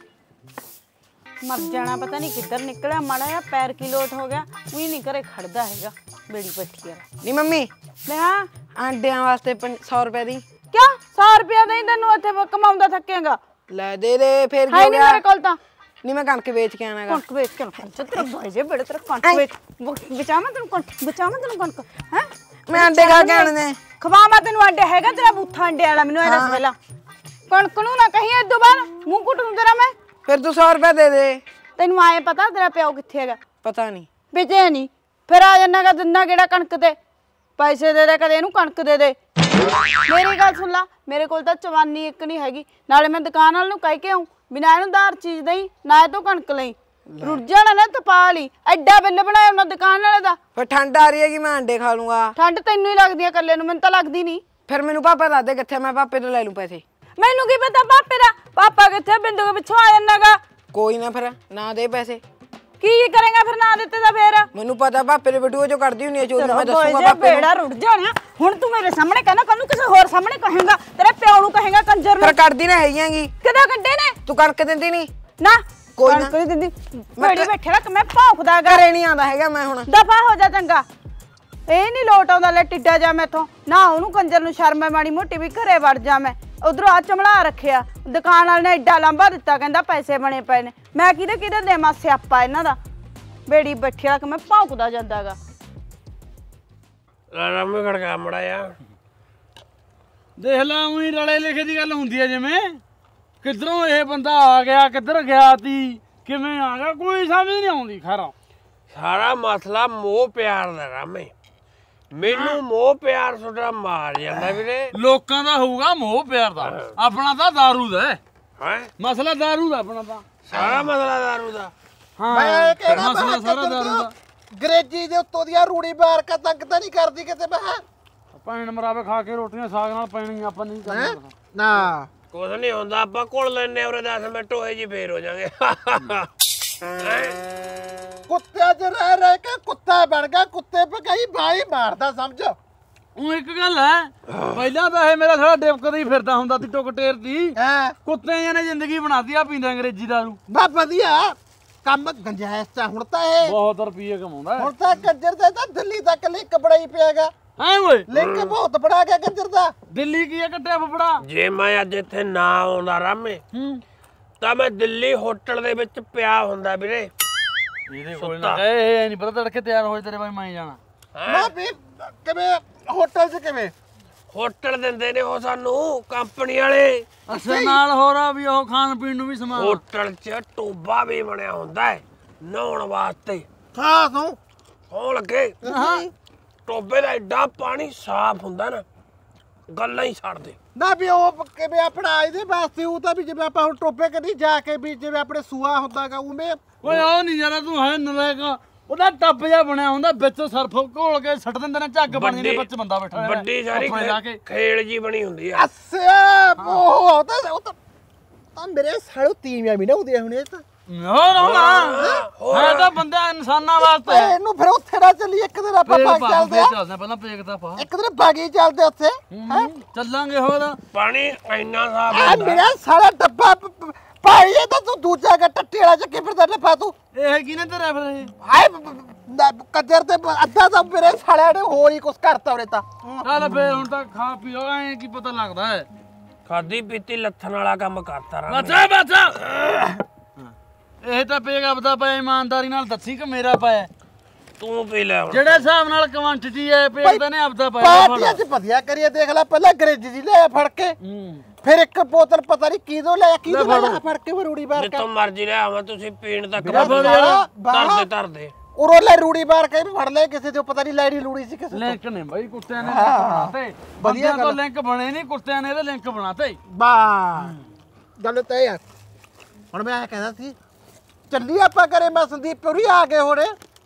ਮਰ ਜਾਣਾ ਪਤਾ ਨਹੀਂ ਕਿੱਧਰ ਨਿਕਲਿਆ, ਮਾੜਾ ਜਿਹਾ ਪੈਰ ਕੀ ਲੋਟ ਹੋ ਗਿਆ, ਉਹੀ ਨਹੀਂ ਘਰੇ ਖੜਦਾ ਹੈਗਾ ਬੇੜੀ ਪੱਠੀ ਵਾਲਾ। ਨਹੀਂ ਮੰਮੀ ਮੈਂ ਹਾਂ ਆਂਡਿਆਂ ਵਾਸਤੇ ਸੌ ਰੁਪਏ ਦੀ। ਕਿਆ ਸੌ ਰੁਪਇਆ ਨਹੀਂ ਤੈਨੂੰ ਇੱਥੇ ਕਮਾਉਂਦਾ ਥੱਕੇਗਾ? ਲੈ ਦੇ ਦੇ ਫਿਰ ਕੀ ਹੈ ਹੋ ਨਹੀਂ ਗਿਆ? ਮੇਰੇ ਕੋਲ ਤਾਂ ਨਹੀਂ ਮੈਂ ਕਣਕ ਵੇਚ ਕੇ ਆਣਾਗਾ। ਕਣਕ ਵੇਚ ਕੇ ਨਾ ਤੇਰਾ ਭਾਈ ਜੇ ਬੜੇ ਤੇਰਾ ਕਣਕ ਵੇਚ ਬਚਾਵਾਂ ਤੈਨੂੰ ਕਣਕ ਬਚਾਵਾਂ ਤੈਨੂੰ ਕਣਕ ਹੈ। ਮੈਂ ਆਂਡੇ ਖਾ ਕੇ ਆਣੇ ਖਵਾਵਾਂ ਤੈਨੂੰ ਆਂਡੇ ਹੈਗਾ ਤੇਰਾ ਬੂਥਾ ਅੰਡੇ ਵਾਲਾ? ਮੈਨੂੰ ਇਹ ਦੱਸ ਪਹਿਲਾਂ ਕਣਕ ਨੂੰ ਨਾ ਕਹੀਂ ਇਦੋਂ ਬਾਅਦ ਮੂੰਹ ਕੁੱਟ ਦੂੰ ਤੇਰਾ ਮੈਂ। ਫਿਰ ਤੂੰ ਸੌ ਰੁਪਏ ਦੇ ਦੇ। ਤੈਨੂੰ ਆਏ ਪਤਾ ਤੇਰਾ ਪਿਓ ਕਿੱਥੇ ਹੈਗਾ? ਪਤਾ ਨਹੀਂ ਵੇਚਿਆ ਨਹੀਂ ਫਿਰ ਆ ਜਾਣਾਗਾ ਦਿੰਦਾ ਕਿਹੜਾ ਕਣਕ ਤੇ ਪੈਸੇ ਦੇ ਦੇ ਕਦੇ ਇਹਨੂੰ ਕਣਕ ਦੇ ਦੇ। ਮੇਰੀ ਗੱਲ ਸੁਣ ਲਾ ਮੇਰੇ ਕੋਲ ਤਾਂ ਚਵਾਨੀ ਇੱਕ ਨਹੀਂ ਹੈਗੀ, ਨਾਲੇ ਮੈਂ ਦੁਕਾਨ ਵਾਲ ਨੂੰ ਕਹਿ ਕੇ ਆਉਂ ਬਿਨਾਂ ਇਹਨੂੰ ਧਾਰ ਚੀਜ਼ ਦੇਈ ਨਾ ਇਹ ਤੋਂ ਕਣਕ ਲਈ। ਰੁੱਟ ਜਾਣਾ ਨਾ ਤਪਾ ਲਈ ਐਡਾ ਬਿੱਲ ਬਣਾਇਆ ਉਹਨਾਂ ਦੁਕਾਨ ਵਾਲੇ ਦਾ। ਫਿਰ ਠੰਡ ਆ ਰਹੀ ਹੈ ਕਿ ਮੈਂ ਆਂਡੇ ਖਾ ਲੂੰਗਾ। ਠੰਡ ਤੈਨੂੰ ਹੀ ਲੱਗਦੀ ਆ ਇਕੱਲੇ ਨੂੰ, ਮੈਨੂੰ ਤਾਂ ਲੱਗਦੀ ਨਹੀਂ। ਫਿਰ ਮੈਨੂੰ ਪਾਪਾ ਦੱਸ ਦੇ ਕਿੱਥੇ, ਮੈਂ ਪਾਪੇ ਤੋਂ ਲੈ ਲੂੰ ਪੈਸੇ। ਮੈਨੂੰ ਕੀ ਪਤਾ ਪਾਪੇ ਦਾ, ਪਾਪਾ ਕਿੱਥੇ ਬਿੰਦੂ ਦੇ ਪਿੱਛੋਂ ਆ ਜਾਣਾਗਾ। ਕੋਈ ਨਾ ਫਿਰ ਨਾ ਦੇ ਪੈਸੇ। ਕੀ ਕਰੇਗਾ ਫਿਰ ਨਾ ਦਿੱਤੇ ਤਾਂ ਫੇਰ? ਮੈਨੂੰ ਪਤਾ ਪਾਪੇ ਦੇ ਵੀਡੀਓ ਜੋ ਕਰਦੀ ਹੁੰਨੀ ਹੈ ਚੋਰੀ, ਮੈਂ ਦੱਸੂਗਾ ਪਾਪੇ ਨੂੰ। ਬੇੜਾ ਰੁੱਟ ਜਾਣਾ ਹੁਣ ਤੂੰ ਮੇਰੇ ਸਾਹਮਣੇ ਕਹਿੰਦਾ, ਕੱਲ ਨੂੰ ਕਿਸੇ ਹੋਰ ਸਾਹਮਣੇ ਕਹੇਗਾ, ਤੇਰੇ ਪਿਓ ਨੂੰ ਕਹੇਗਾ ਕੰਜਰ ਨੂੰ। ਫਿਰ ਕੱਢਦੀ ਨਾ ਹੈਗੀਆਂਗੀ। ਕਿਦੋਂ ਕੱਢੇ ਨੇ? ਤੂੰ ਕਣਕ ਦਿੰਦੀ ਨਹੀਂ ਨਾ ਕੋਈ ਕਣਕ ਨਹੀਂ ਦਿੰਦੀ। ਬੜੀ ਬੈਠੇ ਰੱਖ ਮੈਂ ਭੌਂਕਦਾਗਾ। ਘਰੇ ਨਹੀਂ ਆਉਂਦਾ ਹੈਗਾ ਮੈਂ ਹੁਣ। ਦਫਾ ਹੋ ਜਾ ਚੰਗਾ। ਇਹ ਨਹੀਂ ਲੋਟ ਆਉਂਦਾ ਲੈ ਟਿੱਡਾ ਜਾ ਮੈਥੋਂ ਨਾ। ਉਹਨੂੰ ਕੰਜਰ ਨੂੰ ਸ਼ਰਮ ਹੈ ਮਾੜੀ ਮੋਟੀ ਵੀ ਘਰੇ ਵੜ ਜਾ। ਮੈਂ ਉਧਰੋਂ ਆ ਚਮਲਾ ਰੱਖਿਆ, ਦੁਕਾਨ ਵਾਲੇ ਨੇ ਐਡਾ ਲਾਂਭਾ ਦਿੱਤਾ, ਕਹਿੰਦਾ ਪੈਸੇ ਬਣੇ ਪਏ ਨੇ। ਮੈਂ ਕਿਹਦੇ ਕਿਹਦੇ ਦੇਵਾਂ ਸਿਆਪਾ ਇਹਨਾਂ ਦਾ। ਬੇੜੀ ਬੈਠੀ ਰੱਖ ਮੈਂ ਭੌਂਕਦਾ ਜਾਂਦਾਗਾ। ਰਾਮੇ ਖੜਕਾ ਮੜਾ ਆ ਦੇਖ ਲਾ ਉਹੀ ਰਲੇ ਲਿਖੇ ਦੀ ਗੱਲ ਹੁੰਦੀ ਹੈ, ਜਿਵੇਂ ਕਿੱਧਰੋਂ ਇਹ ਬੰਦਾ ਆ ਗਿਆ ਕਿੱਧਰ ਗਿਆ ਤੀ ਕਿਵੇਂ ਆ ਗਿਆ ਕੋਈ ਸਮਝ ਨਹੀਂ ਆਉਂਦੀ। ਖਰਾ ਸਾਰਾ ਮਸਲਾ ਮੋਹ ਪਿਆਰ ਦਾ ਰਾਮੇ। ਮੈਨੂੰ ਮੋਹ ਪਿਆਰ ਤੁਹਾਡਾ ਮਾਰ ਜਾਂਦਾ ਵੀਰੇ। ਲੋਕਾਂ ਦਾ ਹੋਊਗਾ ਮੋਹ ਪਿਆਰ ਦਾ, ਆਪਣਾ ਤਾਂ ਦਾਰੂ ਦਾ ਹੈ। ਮਸਲਾ ਦਾਰੂ ਦਾ ਆਪਣਾ ਤਾਂ ਸਾਰਾ ਮਸਲਾ ਦਾਰੂ ਦਾ। ਹਾਂ ਮੈਂ ਕਿਹੜਾ ਮਸਲਾ ਸਾਰਾ ਦਾਰੂ ਦਾ। ਅੰਗਰੇਜ਼ੀ ਦੇ ਉੱਤੋਂ ਦੀਆਂ ਰੂੜੀ ਮਾਰ ਕੇ ਤੰਗ ਤਾਂ ਨਹੀਂ ਕਰਦੀ ਕਿਤੇ? ਮੈਂ ਭੈਣ ਮਰਾਵੇ ਖਾ ਕੇ ਰੋਟੀਆਂ ਸਾਗ ਨਾਲ ਪੈਣੀਆਂ ਆਪਾਂ ਨਹੀਂ ਕਰਨਾ ਨਾ। ਕੁਛ ਨਹੀਂ ਹੁੰਦਾ, ਆਪਾਂ ਕੋਲ ਲੈਣੇ ਉਰੇ ਦਸ ਮਿੰਟ ਹੋਏ ਜੀ ਫੇਰ ਹੋ ਜਾਗੇ। ਕੁੱਤਿਆਂ 'ਚ ਰਹਿ ਰਹਿ ਕੇ ਕੁੱਤਾ ਬਣ ਗਿਆ, ਕੁੱਤੇ ਪਕਾਈ ਬਾਈ ਮਾਰਦਾ ਸਮਝ। ਉਹ ਇੱਕ ਗੱਲ ਹੈ ਪਹਿਲਾਂ ਤਾਂ ਇਹ ਮੇਰਾ ਸਾਰਾ ਡਿਪਕਦਾ ਹੀ ਫਿਰਦਾ ਹੁੰਦਾ ਸੀ ਟੁੱਕ ਟੇਰ ਦੀ ਹਾਂ ਕੁੱਤੇ ਨੇ ਜ਼ਿੰਦਗੀ ਬਣਾਤੀ ਆ ਪੀਂਦਾ ਅੰਗਰੇਜ਼ੀ ਦਾਰੂ ਬਾ ਵਧੀਆ ਕੰਮ ਗੰਜਾਇਸ਼ ਤਾਂ ਹੁਣ ਤਾਂ ਇਹ ਬਹੁਤ ਰੁਪਏ ਕਮਾਉਂਦਾ ਹੁਣ ਤਾਂ ਕੰਜਰ ਦਾ ਤਾਂ ਦਿੱਲੀ ਤੱਕ ਲਿੰਕ ਬੜਾ ਹੀ ਪਿਆਗਾ ਹੈ ਓਏ ਲਿੰਕ ਬਹੁਤ ਬੜਾ ਗਿਆ ਕੰਜਰ ਦਾ ਦਿੱਲੀ ਕੀ ਹੈ ਕੱਟਿਆ ਫਫੜਾ ਜੇ ਮੈਂ ਅੱਜ ਇੱਥੇ ਨਾ ਆਉਂਦਾ ਰਾਮੇ ਤਾਂ ਮੈਂ ਦਿੱਲੀ ਹੋਟਲ ਦੇ ਵਿੱਚ ਪਿਆ ਹੁੰਦਾ ਵੀਰੇ ਇਹਦੇ ਕੋਲ ਨਾ ਇਹ ਨਹੀਂ ਪਤਾ ਤੜਕੇ ਤਿਆਰ ਹੋਏ ਤੇਰੇ ਬਾਈ ਮੈਂ ਜਾਣਾ ਮੈਂ ਵੀ ਕਿਵੇਂ ਹੋਟਲ 'ਚ ਕਿਵੇਂ ਹੋਟਲ ਦਿੰਦੇ ਨੇ ਉਹ ਸਾਨੂੰ ਕੰਪਨੀ ਵਾਲੇ ਅਸਲ ਨਾਲ ਹੋ ਰਾ ਵੀ ਉਹ ਖਾਣ ਪੀਣ ਨੂੰ ਵੀ ਸਮਾਨ ਹੋਟਲ 'ਚ ਟੋਬਾ ਵੀ ਬਣਿਆ ਹੁੰਦਾ ਹੈ ਨਹਾਉਣ ਵਾਸਤੇ ਹਾਂ ਤੂੰ ਹੋਣ ਲੱਗੇ ਟੋਬੇ ਦਾ ਐਡਾ ਪਾਣੀ ਸਾਫ਼ ਹੁੰਦਾ ਨਾ ਗੱਲਾਂ ਹੀ ਛੱਡ ਦੇ ਨਾ ਵੀ ਉਹ ਕਿਵੇਂ ਆਪਣਾ ਇਹਦੇ ਵਾਸਤੇ ਉਹ ਤਾਂ ਵੀ ਜਿਵੇਂ ਆਪਾਂ ਹੁਣ ਟੋਪੇ ਕਦੀ ਜਾ ਕੇ ਵੀ ਜਿਵੇਂ ਆਪਣੇ ਸੂਆ ਹੁੰਦਾਗਾ ਉਵੇਂ ਓਏ ਉਹ ਨਹੀਂ ਯਾਰਾ ਤੂੰ ਹੈ ਨਲਾਇਕ ਉਹਦਾ ਟੱਬ ਜਿਹਾ ਬਣਿਆ ਹੁੰਦਾ ਵਿੱਚ ਸਰਫ ਘੋਲ ਕੇ ਸੱਟ ਦਿੰਦੇ ਨੇ ਝੱਗ ਬਣਦੀ ਨੇ ਵਿੱਚ ਬੰਦਾ ਬੈਠਾ ਵੱਡੀ ਸਾਰੀ ਖੇਲ ਜੀ ਬਣੀ ਹੁੰਦੀ ਆ ਅੱਛਾ ਉਹ ਤਾਂ ਉਹ ਤਾਂ ਤਾਂ ਮੇਰੇ ਸਾਲੋ ਤੀਵੀਆਂ ਵੀ ਨਾ ਉਹਦੇ ਹੁਣੇ ਤਾਂ ਹੋਰ ਹੋਣਾ ਹੈ ਤਾਂ ਬੰਦਾ ਇਨਸਾਨਾਂ ਵਾਸਤੇ ਇਹਨੂੰ ਫਿਰ ਉੱਥੇ ਨਾ ਚੱਲੀ ਇੱਕ ਦਿਨ ਆਪਾਂ ਬਾਗੀ ਚੱਲਦੇ ਆ ਚੱਲਦੇ ਪਹਿਲਾਂ ਪੇਕ ਤਾਂ ਪਾ ਇੱਕ ਦਿਨ ਬਾਗੀ ਚੱਲਦੇ ਉੱਥੇ ਹੈ ਚੱਲਾਂਗੇ ਹੋਰ ਪਾਣੀ ਇੰਨਾ ਸਾਫ਼ ਆ ਮੇਰਾ ਸਾਰਾ ਡੱਬਾ ਭਾਈ ਇਹ ਤਾਂ ਤੂੰ ਦੂਜਾ ਗਾ ਟੱਟੀ ਵਾਲਾ ਚੱਕੇ ਫਿਰਦਾ ਡੱਬਾ ਤੂੰ ਇਹ ਕਿਹਨੇ ਧਰਿਆ ਫਿਰ ਇਹ ਹਾਏ ਕੱਜਰ ਤੇ ਅੱਧਾ ਤਾਂ ਮੇਰੇ ਸਾਲਿਆਂ ਨੇ ਹੋਰ ਹੀ ਕੁਛ ਕਰਤਾ ਉਰੇ ਤਾਂ ਚੱਲ ਫੇਰ ਹੁਣ ਤਾਂ ਖਾ ਪੀ ਲੋ ਐ ਕੀ ਪਤਾ ਲੱਗਦਾ ਹੈ ਖਾਦੀ ਪੀਤੀ ਲੱਥਣ ਵਾਲਾ ਕੰਮ ਕਰਤਾ ਰਾਂ ਬੱਚਾ ਬੱਚਾ ਇਹ ਤਾਂ ਪੇਗ ਆਪਦਾ ਪਾਇਆ ਇਮਾਨਦਾਰੀ ਨਾਲ ਦੱਸੀ ਕਿ ਮੇਰਾ ਪਾਇਆ ਤੂੰ ਪੀ ਲੈ ਹੁਣ ਜਿਹੜੇ ਹਿਸਾਬ ਨਾਲ ਕੁਆਂਟੀਟੀ ਹੈ ਪੇਗ ਤਾਂ ਨੇ ਆਪਦਾ ਪਾਇਆ ਪਾਰਟੀਆਂ 'ਚ ਵਧੀਆ ਕਰੀਏ ਦੇਖ ਲੈ ਪਹਿਲਾਂ ਅੰਗਰੇਜ਼ੀ ਦੀ ਲਿਆ ਫੜ ਕੇ ਫਿਰ ਇੱਕ ਬੋਤਲ ਪਤਾ ਨਹੀਂ ਕਿਦੋਂ ਲਿਆ ਕਿਦੋਂ ਲਿਆ ਫੜ ਕੇ ਰੂੜੀ ਬਾਰ ਕੇ ਜਿੱਥੋਂ ਮਰਜ਼ੀ ਲੈ ਆਵਾਂ ਤੁਸੀਂ ਪੀਣ ਤੱਕ ਧਰਦੇ ਧਰਦੇ ਉਰੋਂ ਲੈ ਰੂੜੀ ਬਾਰ ਕੇ ਵੀ ਫੜ ਲੈ ਕਿਸੇ ਤੋਂ ਪਤਾ ਨਹੀਂ ਲੈੜੀ ਲੂੜੀ ਸੀ ਕਿਸੇ ਲਿੰਕ ਨੇ ਬਾਈ ਕੁੱਤਿਆਂ ਨੇ ਬਣਾਤੇ ਵਧੀਆ ਤੋਂ ਲਿੰਕ ਬਣੇ ਨਹੀਂ ਕੁੱਤਿਆਂ ਨੇ ਇਹਦੇ ਲਿੰਕ ਬਣਾਤੇ ਬਾ ਗੱਲ ਤਾਂ ਯਾਰ ਹੁਣ ਮੈਂ ਇਹ ਕਹਿੰਦਾ ਸੀ ਚੱਲੀ ਆਪਾਂ ਕਰੇ ਮੈਂ ਸੰਦੀਪ ਪੁਰੀ ਆ ਗਏ ਹੋਣੇ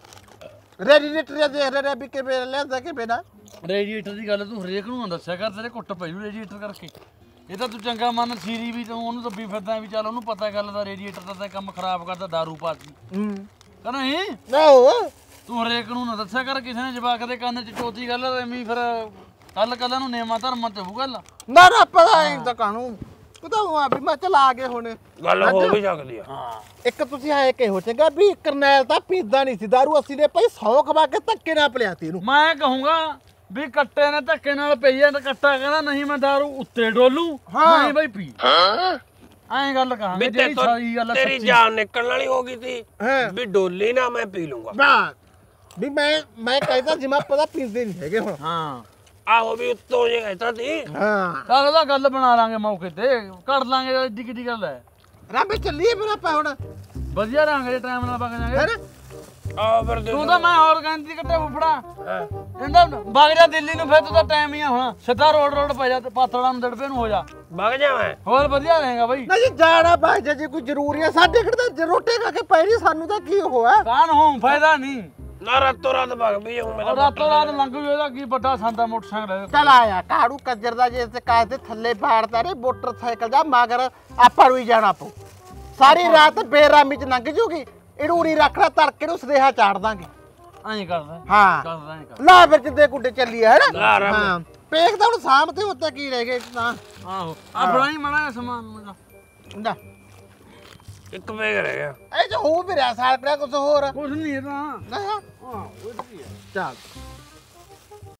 ਰੇਡੀਏਟਰ ਦੇਖ ਰਹੇ ਨੇ ਵੀ ਕਿਵੇਂ ਲੈਂਦਾ ਕਿਵੇਂ ਨਾ ਰੇਡੀਏਟਰ ਦੀ ਗੱਲ ਤੂੰ ਹਰੇਕ ਨੂੰ ਦੱਸਿਆ ਕਰ ਤੇਰੇ ਕੁੱਟ ਪਈ ਰੇਡੀਏਟਰ ਕਰਕੇ ਇਹ ਤਾਂ ਤੂੰ ਚੰਗਾ ਮੰਨ ਸੀਰੀ ਵੀ ਤੂੰ ਉਹਨੂੰ ਦੱਬੀ ਫਿਰਦਾ ਵੀ ਚੱਲ ਉਹਨੂੰ ਪਤਾ ਗੱਲ ਦਾ ਰੇਡੀਏਟਰ ਦਾ ਤਾਂ ਕੰਮ ਖਰਾਬ ਕਰਦਾ ਦਾਰੂ ਪਾਤੀ ਹੂੰ ਤਾਂ ਨਹੀਂ ਆਹੋ ਤੂੰ ਹਰੇਕ ਨੂੰ ਨਾ ਦੱਸਿਆ ਕਰ ਕਿਸੇ ਨੇ ਜਵਾਕ ਦੇ ਕੰਨ 'ਚ ਚੋਤੀ ਗੱਲ ਐਵੇਂ ਫਿਰ ਕੱਲ ਕੱਲ ਨੂੰ ਨੇਮਾ ਧਰਮਾਂ ਤੇ ਹੋਊ ਗੱਲ ਨਾ ਨਾ ਪਤਾ ਨਹੀਂ ਤਾਂ ਕਾਹਨੂੰ ਪਤਾ ਹੋਆ ਵੀ ਮੈਂ ਚਲਾ ਗਏ ਹੋਣੇ ਗੱਲ ਹੋ ਵੀ ਸਕਦੀ ਆ ਹਾਂ ਇੱਕ ਤੁਸੀਂ ਆਏ ਕਿਹੋ ਚੰਗਾ ਵੀ ਕਰਨੈਲ ਤਾਂ ਪੀਂਦਾ ਨਹੀਂ ਸੀ ਦਾਰੂ ਅਸੀਂ ਨੇ ਭਾਈ ਸੌ ਖਵਾ ਕੇ ਧੱਕੇ ਨਾਲ ਪਿਲਾਤੀ ਇਹਨੂੰ ਮੈਂ ਕਹੂੰਗਾ ਵੀ ਕੱਟੇ ਨੇ ਧੱਕੇ ਨਾਲ ਪਈ ਐ ਤਾਂ ਕੱਟਾ ਕਹਿੰਦਾ ਨਹੀਂ ਮੈਂ ਦਾਰੂ ਉੱਤੇ ਡੋਲੂ ਨਹੀਂ ਬਈ ਪੀ ਐਂ ਗੱਲ ਕਹਾਂਗੇ ਜਿਹੜੀ ਸਾਰੀ ਗੱਲ ਤੇਰੀ ਜਾਨ ਨਿਕਲਣ ਵਾਲੀ ਹੋ ਗਈ ਸੀ ਵੀ ਡੋਲੀ ਨਾ ਮੈਂ ਪੀ ਲੂੰਗਾ ਵੀ ਮੈਂ ਮੈਂ ਕਹਿੰਦਾ ਜਿਵੇਂ ਪਤਾ ਪੀਂਦੇ ਨਹੀਂ ਹੈਗੇ ਹੁਣ ਹਾਂ ਆਹੋ ਵੀ ਉੱਤੋਂ ਜੇ ਕਹਿੰਦਾ ਸੀ ਹਾਂ ਚੱਲ ਉਹਦਾ ਗੱਲ ਬਣਾ ਲਾਂਗੇ ਮੌਕੇ ਤੇ ਕੱਢ ਲਾਂਗੇ ਏਡੀ ਕਿੱਡੀ ਗੱਲ ਹੈ ਰੱਬੇ ਚੱਲੀਏ ਫਿਰ ਆਪਾਂ ਹੁਣ ਵਧੀਆ ਰਹਾਂਗੇ ਟਾਈਮ ਨਾਲ ਵਗ ਜਾਾਂਗੇ ਆ ਫਿਰ ਤੂੰ ਤਾਂ ਮੈਂ ਹੋਰ ਕਹਿੰਦੀ ਕੱਟੇ ਫੁੱਫੜਾ ਕਹਿੰਦਾ ਵਗ ਜਾ ਦਿੱਲੀ ਨੂੰ ਫਿਰ ਤੂੰ ਤਾਂ ਟਾਈਮ ਹੀ ਆ ਹੁਣ ਸਿੱਧਾ ਰੋਡ ਰੋਡ ਪੈ ਜਾ ਤੇ ਪਾਤੜਾ ਨੂੰ ਦੜਪੇ ਨੂੰ ਹੋ ਜਾ ਵਗ ਜਾ ਮੈਂ ਹੋਰ ਵਧੀਆ ਰਹੇਗਾ ਬਈ ਨਾ ਜੀ ਜਾਣਾ ਬਾਈ ਜੇ ਕੋਈ ਜ਼ਰੂਰੀ ਹੈ ਸਾਡੇ ਕਿਹੜੇ ਤਾਂ ਰੋਟੀ ਖਾ ਕੇ ਪੈ ਨਹੀਂ ਸਾਨੂੰ ਤਾਂ ਕੀ ਹੋਇਆ ਕਾਨ ਹੋਂ ਫਾਇਦਾ ਨਹੀਂ ਨਾ ਰਾਤੋਂ ਰਾਤ ਵਗ ਵੀ ਜਾਊਂ ਮੇਰਾ ਰਾਤੋਂ ਰਾਤ ਲੰਘ ਜੂ ਇਹਦਾ ਕੀ ਵੱਡਾ ਸੰਦਾ ਮੋਟਰਸਾਈਕਲ ਚੱਲ ਆਇਆ ਕਾੜੂ ਕੰਜਰ ਦਾ ਜੇ ਤੇ ਕਾਸ ਦੇ ਥੱਲੇ ਬਾੜਦਾ ਰੇ ਮੋਟਰਸਾਈਕਲ ਦਾ ਮਗਰ ਆਪਾਂ ਨੂੰ ਹੀ ਜਾਣਾ ਪਊ ਸਾਰੀ ਰਾਤ ਬੇਰਾਮੀ ਚ ਲੰਘ ਜੂਗੀ ਇੜੂਰੀ ਰੱਖਣਾ ਤੜਕੇ ਨੂੰ ਸਦੇਹਾ ਚਾੜ ਦਾਂਗੇ ਐਂ ਕਰਦਾ ਹਾਂ ਕਰਦਾ ਐਂ ਕਰ ਲਾ ਫਿਰ ਜਿੱਦੇ ਗੁੱਡੇ ਚੱਲੀਏ ਹੈ ਨਾ ਹਾਂ ਪੇਖ ਤਾਂ ਹੁਣ ਸਾਹਮ ਤੇ ਉੱਤੇ ਕੀ ਰਹਿ ਗਏ ਤਾਂ ਆਹੋ ਆ ਬੜਾਈ ਮੜਾ ਸਮਾਨ ਮੇਰਾ ਨਾ ਇੱਕ ਵੇਗ ਰਹਿ ਗਿਆ ਇਹ ਜੋ ਹੋ ਵੀ ਰਿਹਾ ਸਾਲ ਕਿਹੜਾ ਕੁਝ ਹੋਰ ਕੁਝ ਨਹੀਂ ਇਹ ਤਾਂ ਨਾ ਹਾਂ ਉਹ ਕੀ ਹੈ ਚੱਲ